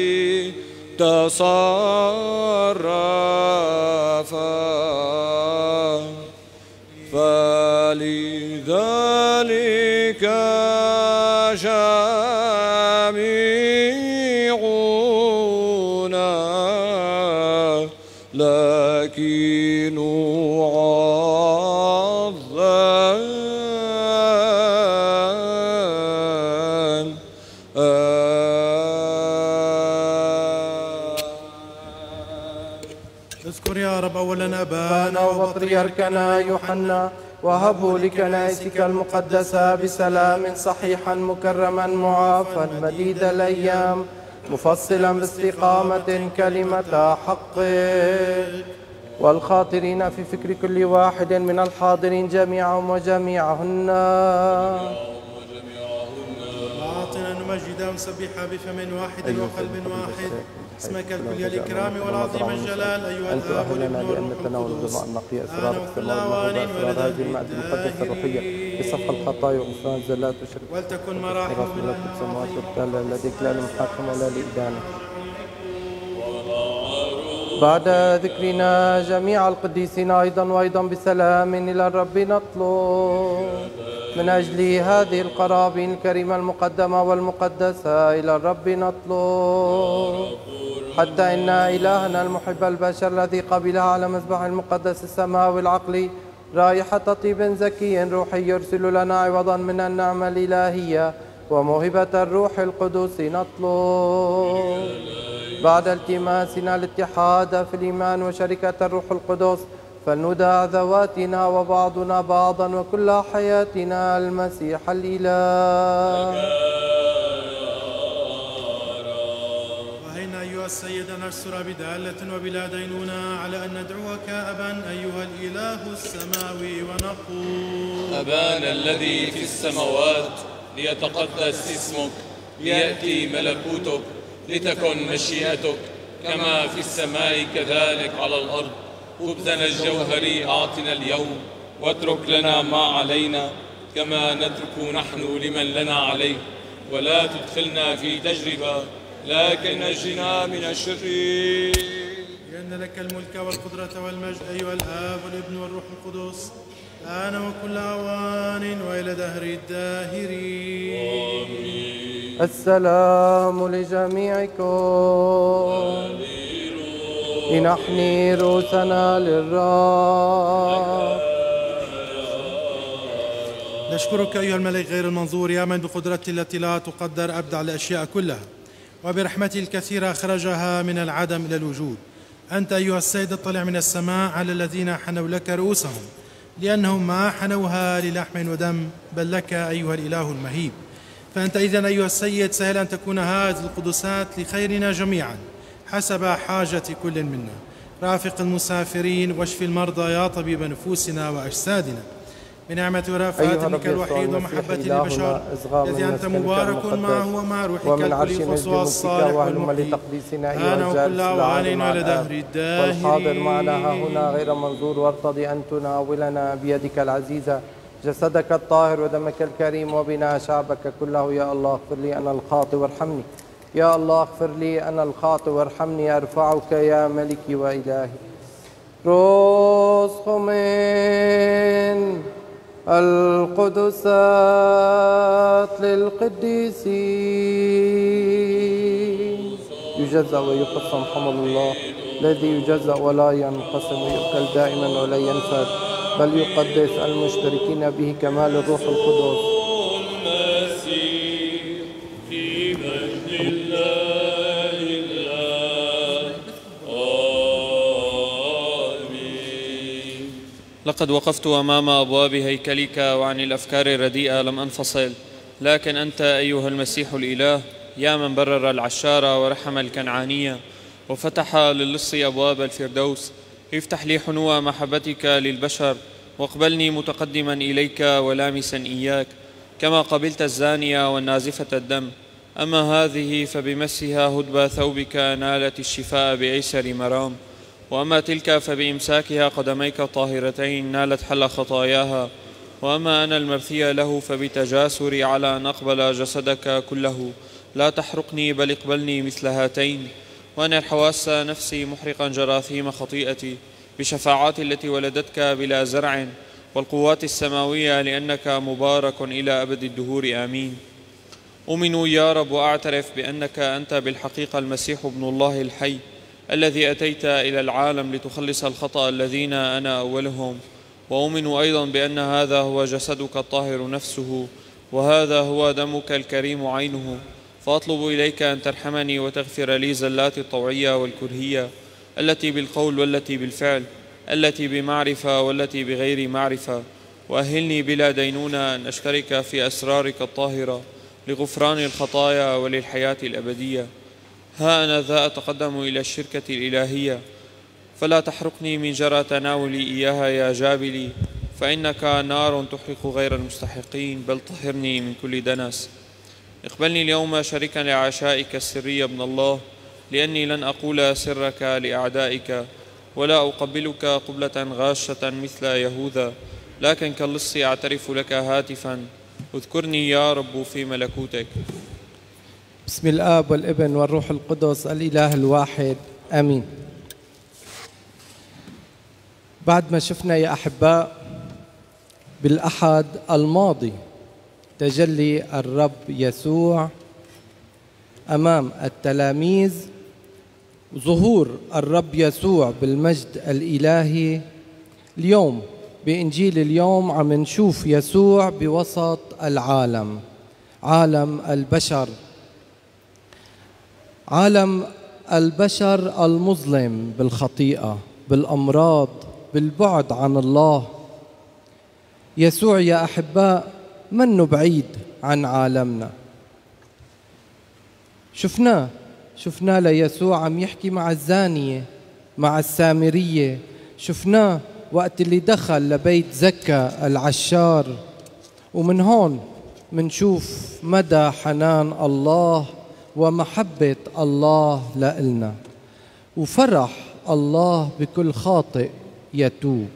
[SPEAKER 3] تصرفا فلذلك جميعنا لكن عظا
[SPEAKER 5] اذكر يا رب أولا
[SPEAKER 6] أبانا
[SPEAKER 5] أبانا
[SPEAKER 6] وبطريركنا يوحنا وهبه لكنائسك المقدسة بسلام صحيحا مكرما معافا مديد الأيام مفصلا باستقامة كلمة حق والخاطرين في فكر كل واحد من الحاضرين جميعهم وجميعهن
[SPEAKER 5] أعطنا نمجد ونسبح بفم واحد وقلب واحد اسمك الكلي الإكرام والعظيم الجلال أيها
[SPEAKER 6] أنت
[SPEAKER 5] الآب
[SPEAKER 6] أهل لنا
[SPEAKER 5] والابن
[SPEAKER 6] لأن
[SPEAKER 5] والروح
[SPEAKER 6] نتناول
[SPEAKER 5] القدس
[SPEAKER 6] الدماء النقية
[SPEAKER 5] آن
[SPEAKER 6] أسرار
[SPEAKER 5] وكل
[SPEAKER 6] السماء
[SPEAKER 5] أوان
[SPEAKER 6] والمهبة أسرار
[SPEAKER 5] ولدهر
[SPEAKER 6] هذه المائدة المقدسة الروحية بصفح الخطايا وغفران الزلات والشرك
[SPEAKER 5] ولتكن مراحم
[SPEAKER 6] وراس ملك السماوات والأرض الذي لا لمحاكم ولا لإدانة. بعد ذكرنا جميع القديسين أيضا وأيضا بسلام إلى الرب نطلب من أجل هذه القرابين الكريمة المقدمة والمقدسة إلى الرب نطلب حتى إن إلهنا المحب البشر الذي قبلها على مذبح المقدس السماوي العقلي رائحة طيب زكي روحي يرسل لنا عوضا من النعمة الإلهية وموهبة الروح القدس نطلب بعد التماسنا الاتحاد في الإيمان وشركة الروح القدس فلندع ذواتنا وبعضنا بعضا وكل حياتنا المسيح الإله.
[SPEAKER 5] وهينا أيها السيد نشسر بدالة وبلا دينونة على أن ندعوك أبا أيها الإله السماوي ونقول
[SPEAKER 8] أبانا الذي في السماوات ليتقدس اسمك ليأتي ملكوتك لتكن مشيئتك كما في السماء كذلك على الأرض. خبزنا الجوهري أعطنا اليوم واترك لنا ما علينا كما نترك نحن لمن لنا عليه ولا تدخلنا في تجربة لكن نجنا من الشرير.
[SPEAKER 5] لأن لك الملك والقدرة والمجد أيها الآب والابن والروح القدس الآن وكل أوان وإلى دهر الداهرين.
[SPEAKER 6] السلام لجميعكم لنحني رؤوسنا للرب.
[SPEAKER 5] نشكرك أيها الملك غير المنظور يا من بقدرتي التي لا تقدر أبدع الأشياء كلها وبرحمته الكثيرة أخرجها من العدم إلى الوجود. أنت أيها السيد اطلع من السماء على الذين حنوا لك رؤوسهم لأنهم ما حنوها للحم ودم بل لك أيها الإله المهيب. فأنت إذن أيها السيد سهل أن تكون هذه القدسات لخيرنا جميعا حسب حاجة كل منا. رافق المسافرين واشف المرضى يا طبيب نفوسنا وأجسادنا بنعمة ورافات ابنك الوحيد ومحبة للبشر الذي أنت مبارك معه ومع روحك الكل خصوص الصالح والمحيي أنا وكل أوان على دهر الداهرين.
[SPEAKER 6] والحاضر معنا ها هنا غير منظور وارتضي أن تناولنا بيدك العزيزة جسدك الطاهر ودمك الكريم وبنا شعبك كله. يا الله اغفر لي أنا الخاطئ وارحمني. يا الله اغفر لي أنا الخاطئ وارحمني. أرفعك يا ملكي وإلهي. رسخمين القدسات للقديسين يجزأ ويقسم حمل الله، الذي يجزأ ولا ينقسم ويؤكل دائما ولا ينفد، بل يقدس المشتركين به كمال الروح القدس.
[SPEAKER 4] لقد وقفت أمام أبواب هيكلك وعن الأفكار الرديئة لم أنفصل، لكن أنت أيها المسيح الإله يا من برر العشارة ورحم الكنعانية وفتح للص أبواب الفردوس، افتح لي حنو محبتك للبشر واقبلني متقدما إليك ولامسا إياك، كما قبلت الزانية والنازفة الدم. أما هذه فبمسها هدب ثوبك نالت الشفاء بأيسر مرام، وأما تلك فبإمساكها قدميك الطاهرتين نالت حل خطاياها. وأما أنا المرثي له فبتجاسري على أن أقبل جسدك كله، لا تحرقني بل اقبلني مثل هاتين، وأنا الحواس نفسي محرقا جراثيم خطيئتي بشفاعات التي ولدتك بلا زرع، والقوات السماوية لأنك مبارك إلى أبد الدهور آمين. أؤمن يا رب وأعترف بأنك أنت بالحقيقة المسيح ابن الله الحي، الذي أتيت إلى العالم لتخلص الخطأ الذين أنا أولهم. وأؤمن أيضا بأن هذا هو جسدك الطاهر نفسه، وهذا هو دمك الكريم عينه. فأطلب إليك أن ترحمني وتغفر لي زلاتي الطوعية والكرهية، التي بالقول والتي بالفعل، التي بمعرفة والتي بغير معرفة، وأهلني بلا دينونة أن أشترك في أسرارك الطاهرة لغفران الخطايا وللحياة الأبدية. ها أنا ذا أتقدم إلى الشركة الإلهية، فلا تحرقني من جرى تناولي إياها يا جابلي، فإنك نار تحرق غير المستحقين، بل طهرني من كل دنس. اقبلني اليوم شريكا لعشائك السرية ابن الله، لأني لن أقول سرك لأعدائك، ولا أقبلك قبلة غاشة مثل يهوذا، لكن كاللص أعترف لك هاتفا. اذكرني يا رب في ملكوتك.
[SPEAKER 6] بسم الآب والابن والروح القدس الإله الواحد آمين. بعد ما شفنا يا أحباء بالأحد الماضي تجلي الرب يسوع أمام التلاميذ، ظهور الرب يسوع بالمجد الإلهي، اليوم بإنجيل اليوم عم نشوف يسوع بوسط العالم، عالم البشر، عالم البشر المظلم بالخطيئة، بالأمراض، بالبعد عن الله. يسوع يا أحباء منه بعيد عن عالمنا. شفناه شفناه ليسوع عم يحكي مع الزانية، مع السامرية، شفناه وقت اللي دخل لبيت زكا العشار. ومن هون منشوف مدى حنان الله ومحبة الله لإلنا، وفرح الله بكل خاطئ يتوب.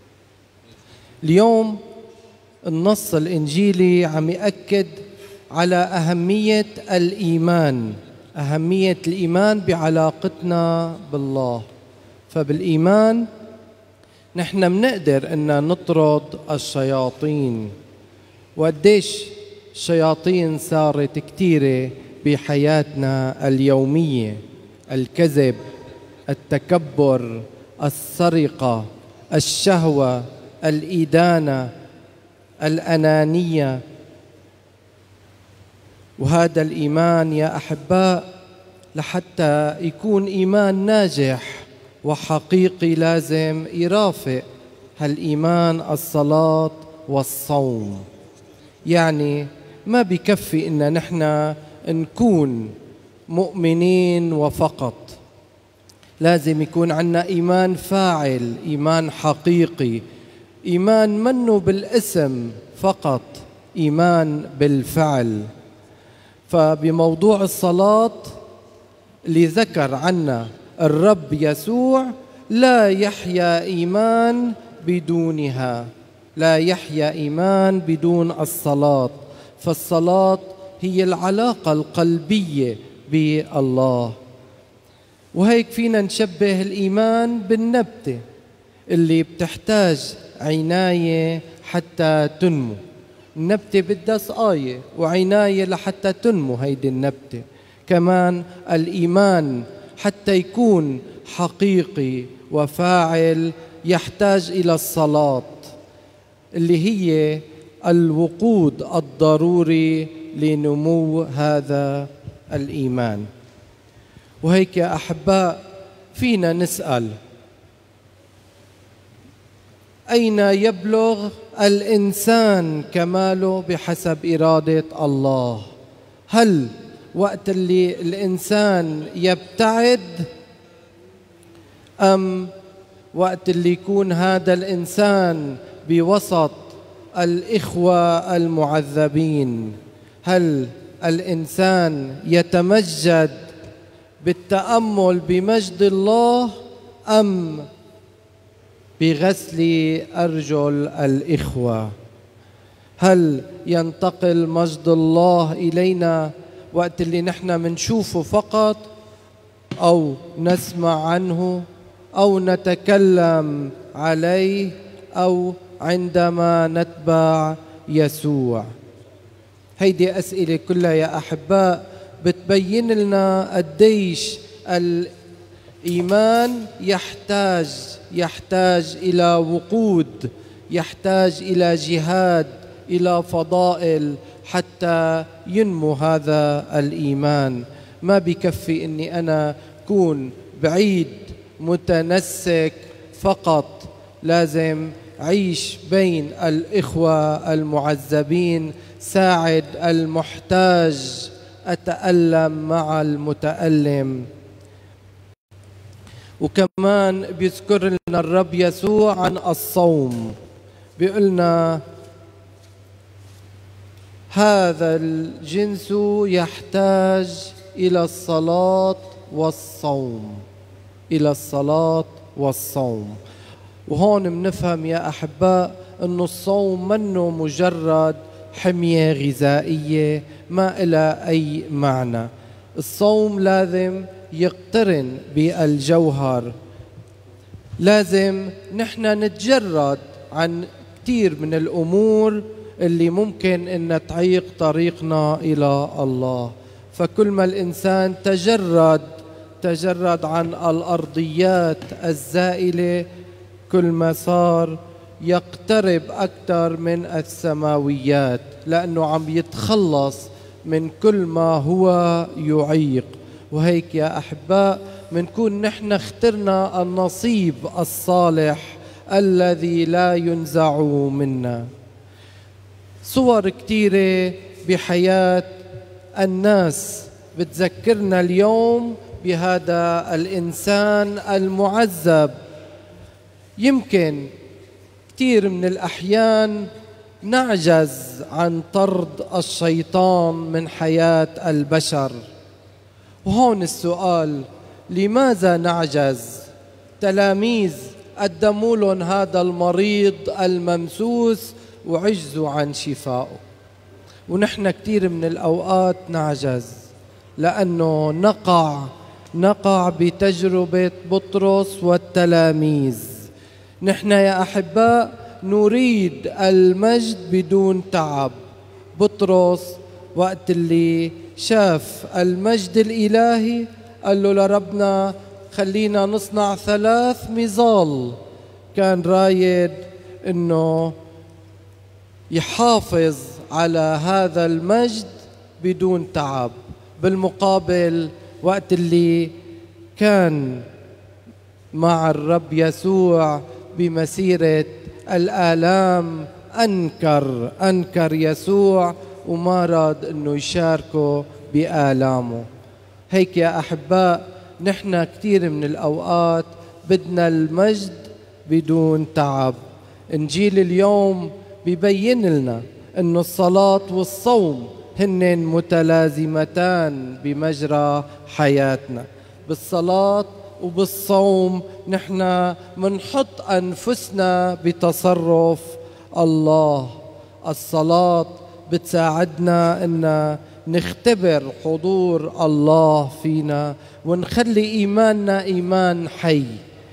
[SPEAKER 6] اليوم النص الإنجيلي عم يأكد على أهمية الإيمان، أهمية الإيمان بعلاقتنا بالله. فبالإيمان نحن منقدر أن نطرد الشياطين. وقديش الشياطين صارت كتيرة بحياتنا اليومية: الكذب، التكبر، السرقة، الشهوة، الإدانة، الأنانية. وهذا الإيمان يا أحباء لحتى يكون إيمان ناجح وحقيقي لازم يرافق هالإيمان الصلاة والصوم. يعني ما بكفي إن نحن نكون مؤمنين وفقط، لازم يكون عنا إيمان فاعل، إيمان حقيقي، إيمان منه بالاسم فقط، إيمان بالفعل. فبموضوع الصلاة اللي ذكر عنا الرب يسوع، لا يحيا إيمان بدونها، لا يحيا إيمان بدون الصلاة. فالصلاة هي العلاقة القلبية بالله. وهيك فينا نشبه الإيمان بالنبتة اللي بتحتاج عناية حتى تنمو. النبتة بدها سقاية وعناية لحتى تنمو هيدي النبتة. كمان الإيمان حتى يكون حقيقي وفاعل يحتاج إلى الصلاة اللي هي الوقود الضروري لنمو هذا الإيمان. وهيك يا أحباء فينا نسأل: أين يبلغ الإنسان كماله بحسب إرادة الله؟ هل وقت اللي الإنسان يبتعد، أم وقت اللي يكون هذا الإنسان بوسط الإخوة المعذبين؟ هل الإنسان يتمجد بالتأمل بمجد الله أم بغسل أرجل الإخوة؟ هل ينتقل مجد الله إلينا وقت اللي نحن منشوفه فقط، أو نسمع عنه، أو نتكلم عليه، أو عندما نتبع يسوع؟ هيدي أسئلة كلها يا أحباء بتبين لنا قديش الإيمان يحتاج يحتاج إلى وقود، يحتاج إلى جهاد، إلى فضائل حتى ينمو هذا الإيمان. ما بكفي إني أنا أكون بعيد متنسك فقط، لازم عيش بين الإخوة المعذبين، ساعد المحتاج، أتألم مع المتألم. وكمان بيذكر لنا الرب يسوع عن الصوم، بيقولنا هذا الجنس يحتاج إلى الصلاة والصوم، إلى الصلاة والصوم. وهون منفهم يا أحباء أنه الصوم منه مجرد حمية غذائية ما إلى أي معنى. الصوم لازم يقترن بالجوهر، لازم نحن نتجرد عن كثير من الأمور اللي ممكن أن تعيق طريقنا إلى الله. فكل ما الإنسان تجرد تجرد عن الأرضيات الزائلة، كل ما صار يقترب أكثر من السماويات، لأنه عم يتخلص من كل ما هو يعيق. وهيك يا أحباء منكون نحن اخترنا النصيب الصالح الذي لا ينزع منا. صور كثيرة بحياة الناس بتذكرنا اليوم بهذا الإنسان المعذب. يمكن كثير من الأحيان نعجز عن طرد الشيطان من حياة البشر. وهون السؤال: لماذا نعجز؟ تلاميذ قدموا لهم هذا المريض الممسوس وعجزوا عن شفائه، ونحن كثير من الأوقات نعجز لأنه نقع نقع بتجربة بطرس والتلاميذ. نحن يا أحباء نريد المجد بدون تعب. بطرس وقت اللي شاف المجد الإلهي قال له لربنا خلينا نصنع ثلاث مظال. كان رايد انه يحافظ على هذا المجد بدون تعب. بالمقابل وقت اللي كان مع الرب يسوع بمسيرة الآلام أنكر أنكر يسوع وما راد أنه يشاركه بآلامه. هيك يا أحباء نحن كثير من الأوقات بدنا المجد بدون تعب. إنجيل اليوم بيبين لنا أن الصلاة والصوم هن متلازمتان بمجرى حياتنا. بالصلاة وبالصوم نحن منحط أنفسنا بتصرف الله. الصلاة بتساعدنا أن نختبر حضور الله فينا ونخلي إيماننا إيمان حي.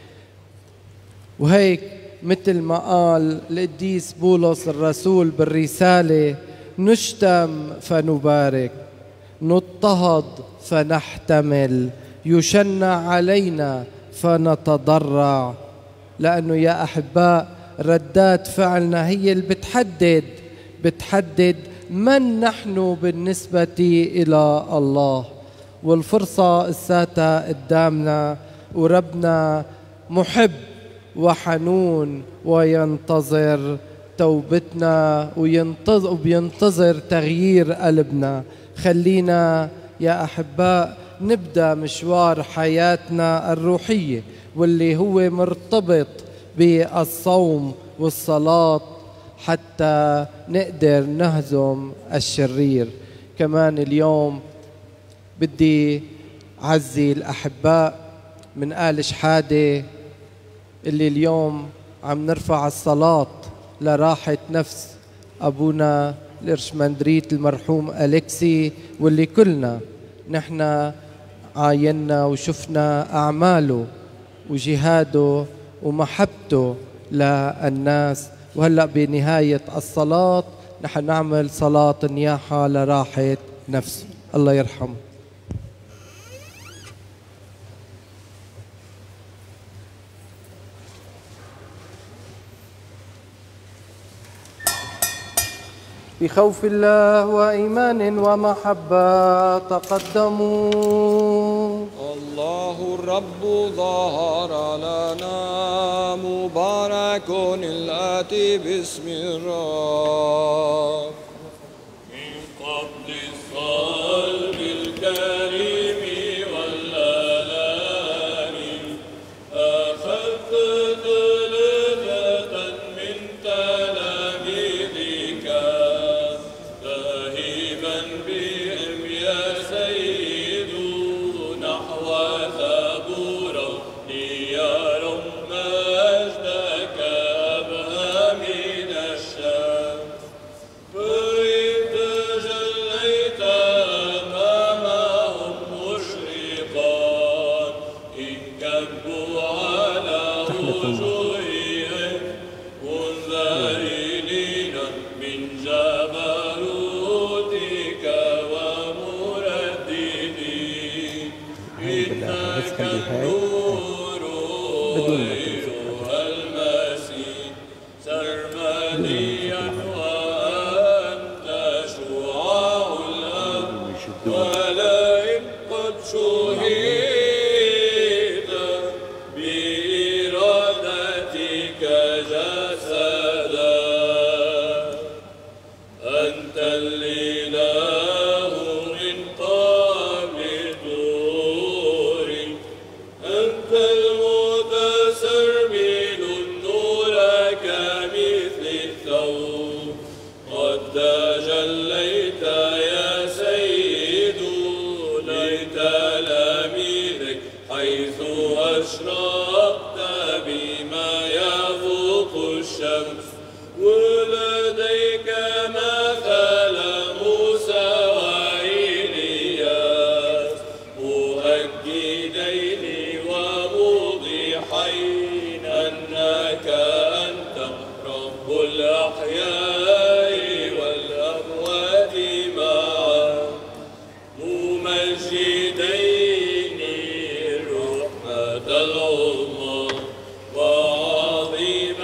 [SPEAKER 6] وهيك مثل ما قال القديس بولس الرسول بالرسالة: نشتم فنبارك. نضطهد فنحتمل، يشنع علينا فنتضرع. لأنه يا أحباء ردات فعلنا هي اللي بتحدد بتحدد من نحن بالنسبة إلى الله. والفرصة الساتة قدامنا، وربنا محب وحنون وينتظر توبتنا وينتظر وبينتظر تغيير قلبنا. خلينا يا أحباء نبدأ مشوار حياتنا الروحية واللي هو مرتبط بالصوم والصلاة حتى نقدر نهزم الشرير. كمان اليوم بدي أعزي الأحباء من آل شحادة اللي اليوم عم نرفع الصلاة لراحة نفس أبونا الإرشمندريت المرحوم أليكسي، واللي كلنا نحن عاينا وشفنا أعماله وجهاده ومحبته للناس. وهلأ بنهاية الصلاة نحن نعمل صلاة نياحة لراحة نفسه. الله يرحمه. بخوف الله وإيمان ومحبة تقدموا.
[SPEAKER 3] الله الرب ظهر لنا، مبارك الآتي باسم الرب.
[SPEAKER 8] من قبل الصلب الكريم والآلام أخذت ثلاثة من تلاميذك، ذاهبا بهم يا سيد نحو ثابور ليروا مجدك أبهى من الشام. فإذ تجليت أمامهم مشرقا، انكبوا على وجوههم منذرين من جبروتك ومرددين. إنك النور أيها المسيح سرمديا، وأنت شعاع الأرض. ولئن قد شهدت بإرادتك جسدا، أنت الإله من قبل الدور، أنت المتسرمل النور كمثل الثوب. قد تجليت يا سيد، ليت تلاميذك حيث أشرقت بما يفوق الشمس. ولديك مثل موسى وإيلياس، مؤكدين وموضحين أنك أنت رب الأحياء والأموات معا، ممجدين الرحمة العظمى وعظيم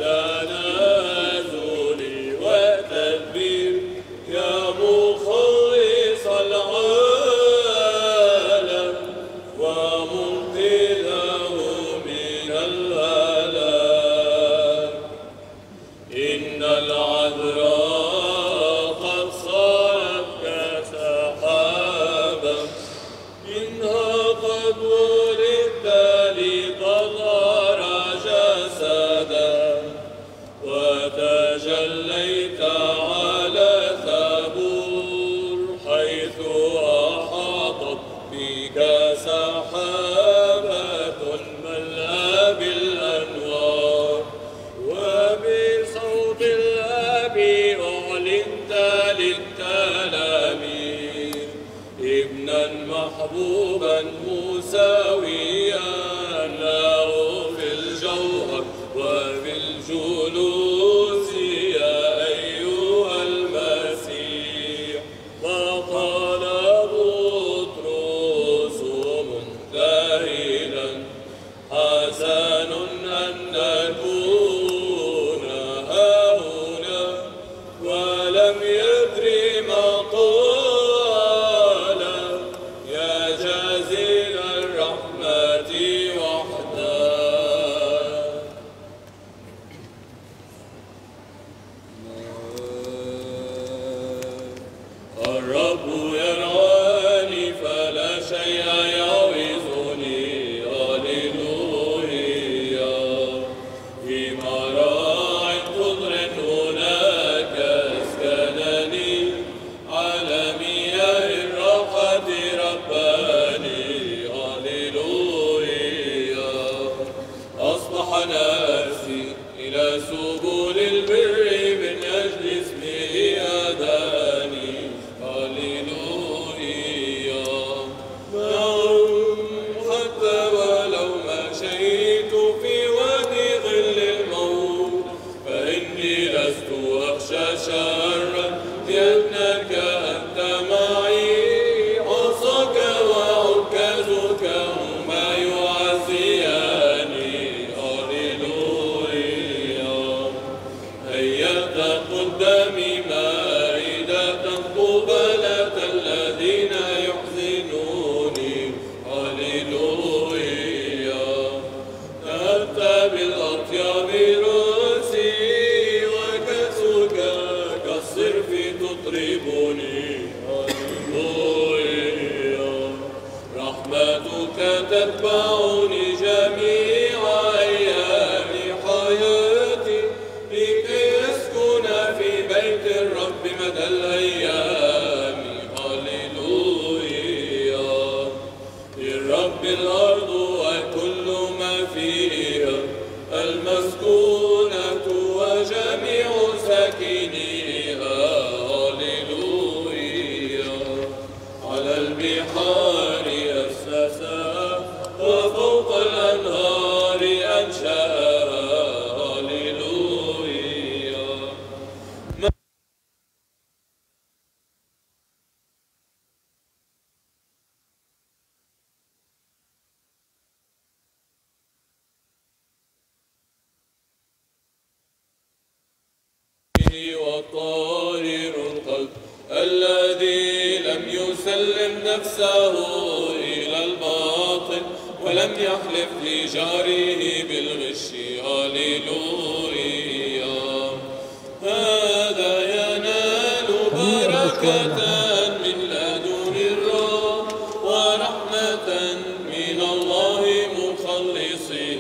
[SPEAKER 8] التنازل والتدبير، يا مخلص العالم ومنقذه من الهلاك. إن العذراء قد صارت كسحابة، إنها قد ولدت لتظهر جسدا، وتجليت على ثابور حيث أحاطت بك سحابة ملأى بالأنوار. وبصوت الأب أعلنت للتلاميذ ابنا محبوبا مساويا يتبعني جميع أيام حياتي لكي يسكن في بيت الرب مدى الأيام. هللويا. للرب الأرض وكل ما فيها، المسكونة وجميع ساكنيها. هللويا. على البحار أسسها وفوق الأنهار أنشأها. هللويا. وطاهر القلب الذي لم يسلم نفسه إلى الباطل ولم يحلف لجاره بالغش. هللويا. هذا ينال بركة من لدن الرب ورحمة من الله مخلصه.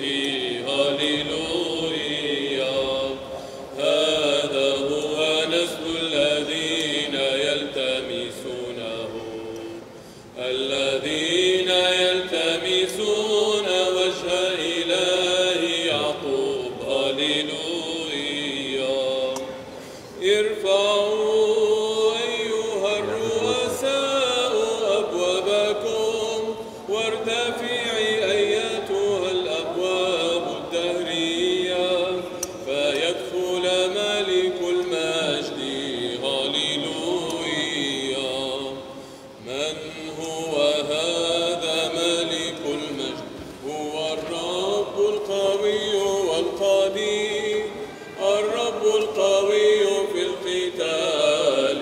[SPEAKER 8] هللويا. هذا هو نسل الذين يلتمسونه الذين يلتمسون وجه إله يعقوب. هللويا. ارفعوا أيها الرؤساء أبوابكم وارتفعي أيتها الأبواب الدهرية فيدخل ملك المجد. هللويا. من هو هذا ملك المجد؟ هو الرب القوي والقدير، الرب القوي في القتال.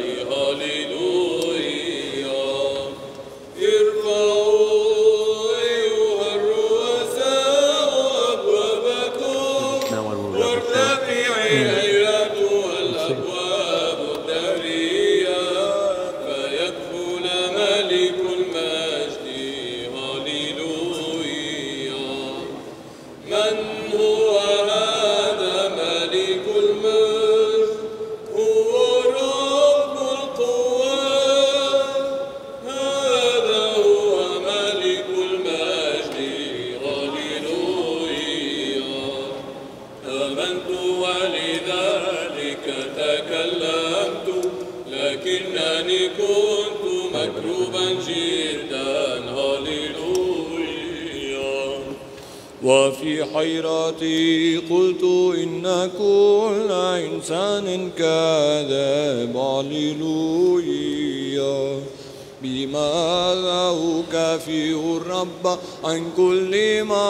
[SPEAKER 8] هللويا. ارفعوا أيها الرؤساء أبوابكم وارتفعي أيتها الأبواب الدهرية فيدخل ملك المجد. هللويا. من هو هذا ملك المجد؟ هو رب القوات. هذا هو ملك المجد. هللويا. آمنت ولذلك تكلمت، لكنني كنت مكروبا جدا. هللويا. وفي حيرتي قلت إن كل إنسان كاذب. هللويا. بماذا أكافئ الرب عن كل ما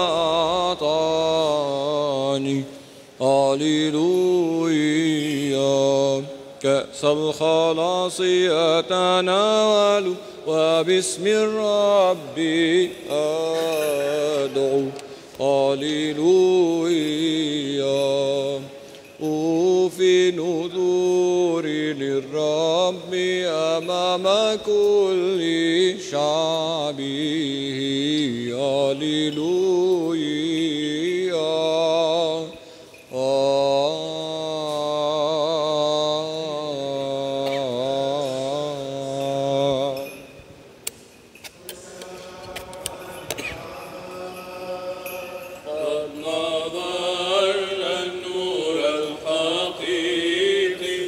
[SPEAKER 8] أعطاني. هللويا. كأس الخلاص أتناول وباسم الرب أدعو. هللويا. أوفي نذوري للرب أمام كل شعبه. هللويا. قد نظرنا النور الحقيقي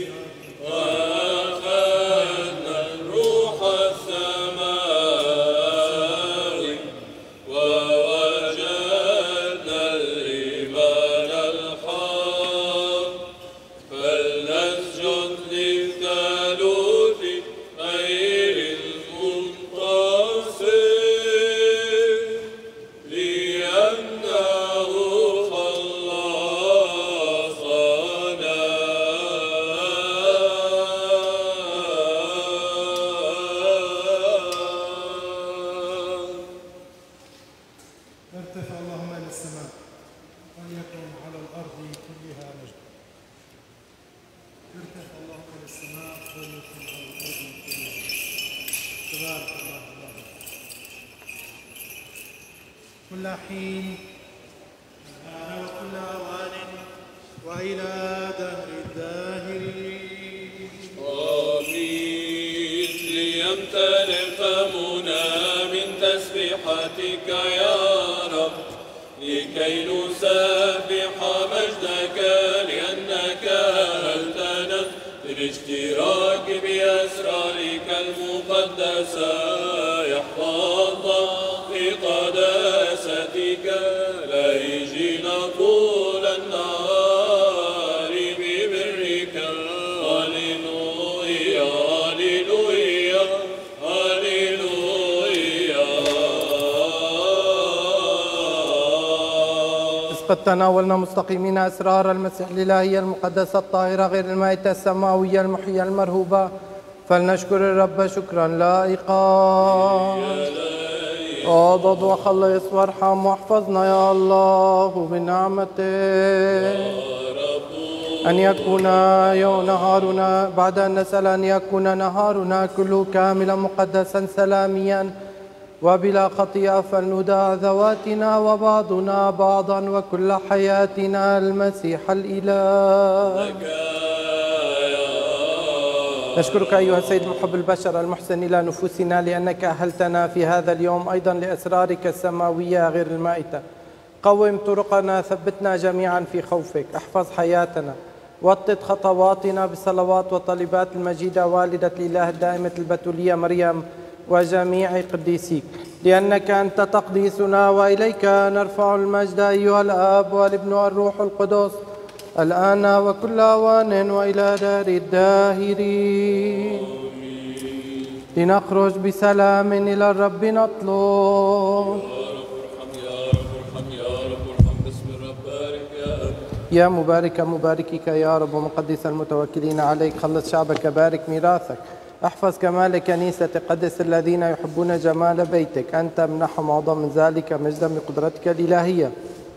[SPEAKER 8] وأخذنا الروح السماوي ووجدنا الإيمان الحق. فلنسجد للثالوث غير المنتصر لأنه خلصنا.
[SPEAKER 5] ارتفع اللهم إلى السماء وليكن على الأرض كلها مجد. ارتفع اللهم إلى السماء وليكن على الأرض كلها مجد. تبارك الله. الله كل حين الآن وكل أوان وإلى دهر الداهرين.
[SPEAKER 8] آمين. ليمتلئ فمنا من تسبيحتك يا رب، لكي نسبح مجدك لأنك أهلتنا للاشتراك بأسرارك المقدسة. يحفظنا في قداستك ليجين طول النهار ببرك. هللويا هللويا هللويا.
[SPEAKER 6] قد تناولنا مستقيمين أسرار المسيح الإلهية المقدسة الطاهرة غير المائتة السماوية المحية المرهوبة، فلنشكر الرب شكرا لائقا. اعضد وخلص وارحم واحفظنا يا الله بنعمتك. أن يكون يوم نهارنا بعد أن نسأل أن يكون نهارنا كله كاملا مقدسا سلاميا وبلا خطيئة، فلندع ذواتنا وبعضنا بعضا وكل حياتنا المسيح الإله. نشكرك أيها السيد محب البشر المحسن إلى نفوسنا لأنك أهلتنا في هذا اليوم أيضا لأسرارك السماوية غير المائتة. قوم طرقنا، ثبتنا جميعا في خوفك، احفظ حياتنا، وطد خطواتنا بصلوات وطلبات المجيدة والدة الإله الدائمة البتولية مريم وجميع قديسيك، لأنك أنت تقديسنا وإليك نرفع المجد أيها الآب والابن والروح القدس الآن وكل أوان وإلى دار الداهرين. لنخرج بسلام إلى الرب نطلب. يا مبارك مباركك يا رب ومقدس المتوكلين عليك، خلص شعبك، بارك ميراثك، احفظ كمال كنيسة، قدس الذين يحبون جمال بيتك، أنت منحهم أعظم من ذلك مجدا بقدرتك الإلهية.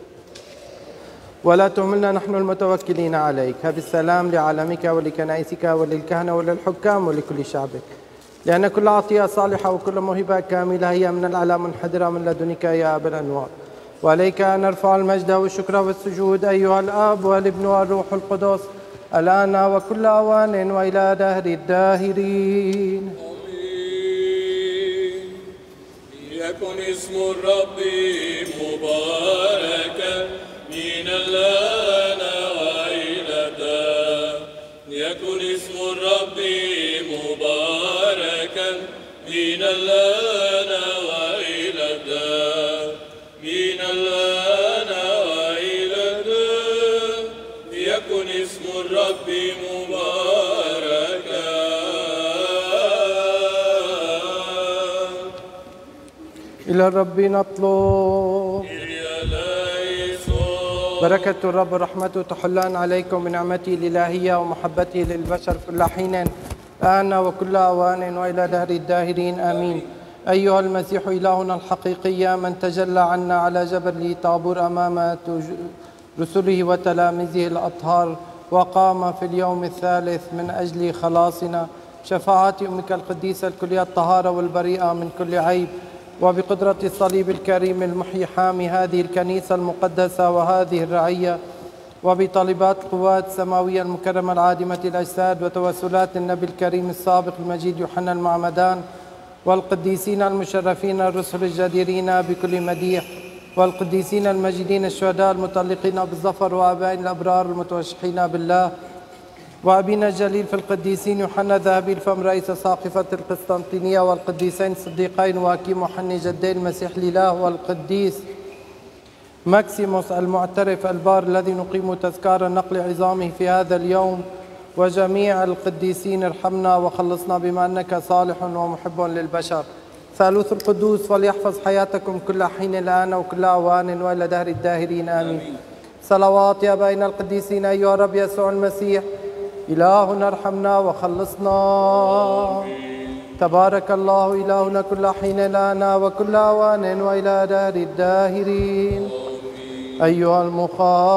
[SPEAKER 6] ولا تهملنا نحن المتوكلين عليك. هب السلام لعالمك ولكنائسك وللكهنة وللحكام ولكل شعبك، لأن كل عطية صالحة وكل موهبة كاملة هي من الأعلى منحدرة من لدنك يا أبا الأنوار. وعليك نرفع المجد والشكر والسجود أيها الآب والابن والروح القدس الآن وكل أوان وإلى دهر الداهرين.
[SPEAKER 8] آمين. يكن اسم الرب مباركا من الآن وإلى الدهر. يكن اسم الرب مباركا من الآن وإلى الدهر. من الآن وإلى الدهر يكن اسم الرب مباركا.
[SPEAKER 6] إلى الرب نطلب. بركة الرب ورحمته تحلان عليكم بنعمته الإلهية ومحبته للبشر كل حين الآن وكل أوان وإلى دهر الداهرين آمين. أيها المسيح إلهنا الحقيقي من تجلى عنا على جبل طابور أمام رسله وتلاميذه الأطهار وقام في اليوم الثالث من أجل خلاصنا، شفاعة أمك القديسة الكلية الطهارة والبريئة من كل عيب، وبقدرة الصليب الكريم المحيي حامي هذه الكنيسة المقدسة وهذه الرعية، وبطالبات القوات السماوية المكرمة العادمة الأجساد وتوسلات النبي الكريم السابق المجيد يوحنا المعمدان والقديسين المشرفين الرسل الجديرين بكل مديح، والقديسين المجيدين الشهداء المطلقين بالظفر، وآبائنا الأبرار المتوشحين بالله، وأبينا الجليل في القديسين يوحنا ذهبي الفم رئيس ساقفة القسطنطينية، والقديسين الصديقين واكيم وحني جدي المسيح الإله، والقديس ماكسيموس المعترف البار الذي نقيم تذكار نقل عظامه في هذا اليوم، وجميع القديسين ارحمنا وخلصنا بما أنك صالح ومحب للبشر. ثالوث القدوس فليحفظ حياتكم كل حين الآن وكل أوان وإلى دهر الداهرين آمين. صلوات يا بين القديسين أيها الرب يسوع المسيح إلهنا ارحمنا وخلصنا. تبارك الله إلهنا كل حين الآن وكل أوان وإلى دهر الداهرين. أيها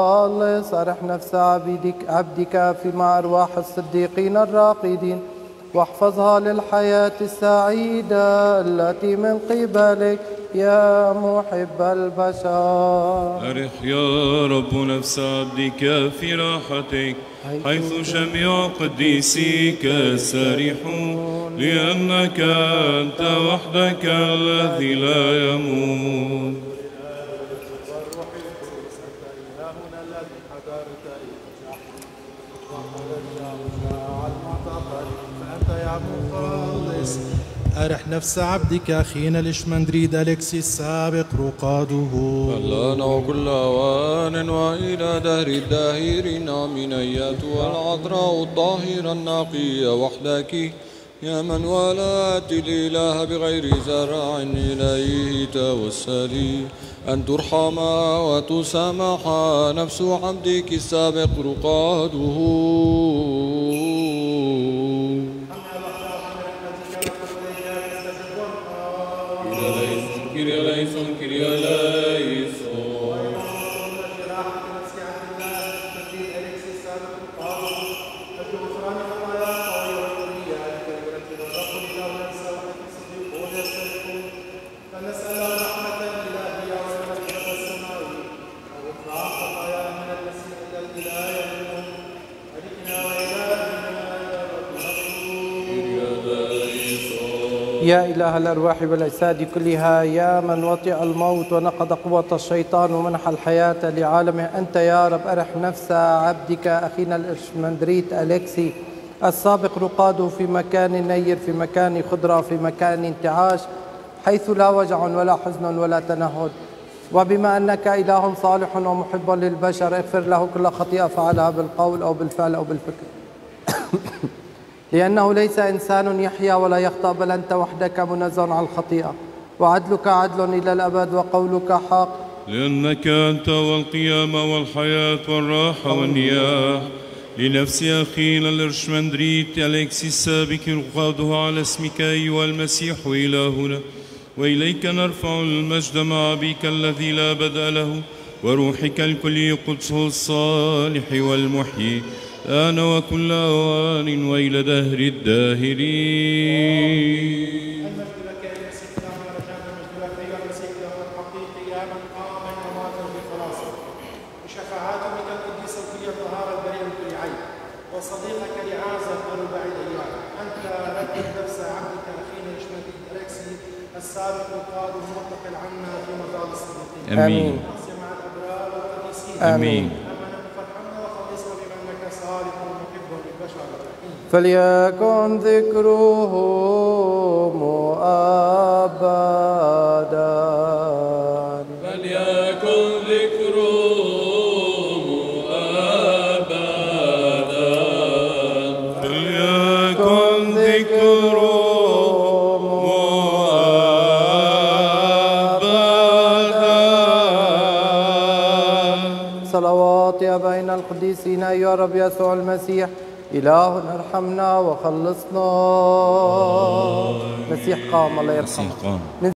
[SPEAKER 6] المخلص أرح نفس عبدك, عبدك في مع أرواح الصديقين الراقدين واحفظها للحياة السعيدة التي من قبلك يا محب البشر.
[SPEAKER 9] أرح يا رب نفس عبدك في راحتك حيث جميع قديسيك سارحون، لأنك أنت وحدك الذي لا يموت.
[SPEAKER 5] أرح نفس عبدك أخينا الإشمندريد أليكسي السابق رقاده
[SPEAKER 3] الآن وكل أوان وإلى دهر الداهرين آمين. أيتها العذراء الطاهرة النقية وحدك يا من ولات الإله بغير زرع إليه توسلي أن ترحم وتسامح نفس عبدك السابق رقاده.
[SPEAKER 8] Kyrie eleison, Kyrie eleison.
[SPEAKER 6] يا إله الأرواح والأجساد كلها، يا من وطئ الموت ونقض قوة الشيطان ومنح الحياة لعالمه، أنت يا رب أرح نفس عبدك أخينا الإشمندريت أليكسي السابق رقاده في مكان نير، في مكان خضرة، في مكان انتعاش، حيث لا وجع ولا حزن ولا تنهد. وبما أنك إله صالح ومحب للبشر، اغفر له كل خطيئة فعلها بالقول أو بالفعل أو بالفكر لأنه ليس إنسان يحيا ولا يخطأ، بل أنت وحدك منزه عن الخطيئة، وعدلك عدل إلى الأبد وقولك حق.
[SPEAKER 9] لأنك أنت والقيامة والحياة والراحة والنياح لنفس أخينا الإشمندريت أليكسي السابق رقاده على اسمك أيها المسيح إلهنا، وإليك نرفع المجد مع أبيك الذي لا بدأ له وروحك الكلي قدسه الصالح والمحيي الآن وكل أوان وإلى دهر الداهرين.
[SPEAKER 10] وصديقك لعازر قالوا بعيد اياه، انت رتب نفس عبدك اخينا الاشمندريد أليكسي السابق وقاده ومنتقل عنا في مجال الصديقين.
[SPEAKER 6] امين.
[SPEAKER 10] مع الابرار والقديسين.
[SPEAKER 6] امين.
[SPEAKER 10] اما نحن فرحنا وخلصنا بانك صالح ومحب للبشر.
[SPEAKER 6] فليكن ذكره مؤبدا.
[SPEAKER 8] فليكن ذكره
[SPEAKER 6] صلوات يا بين القديسين يا رب يسوع المسيح إله ارحمنا وخلصنا. مسيح قام، الله يرحمه.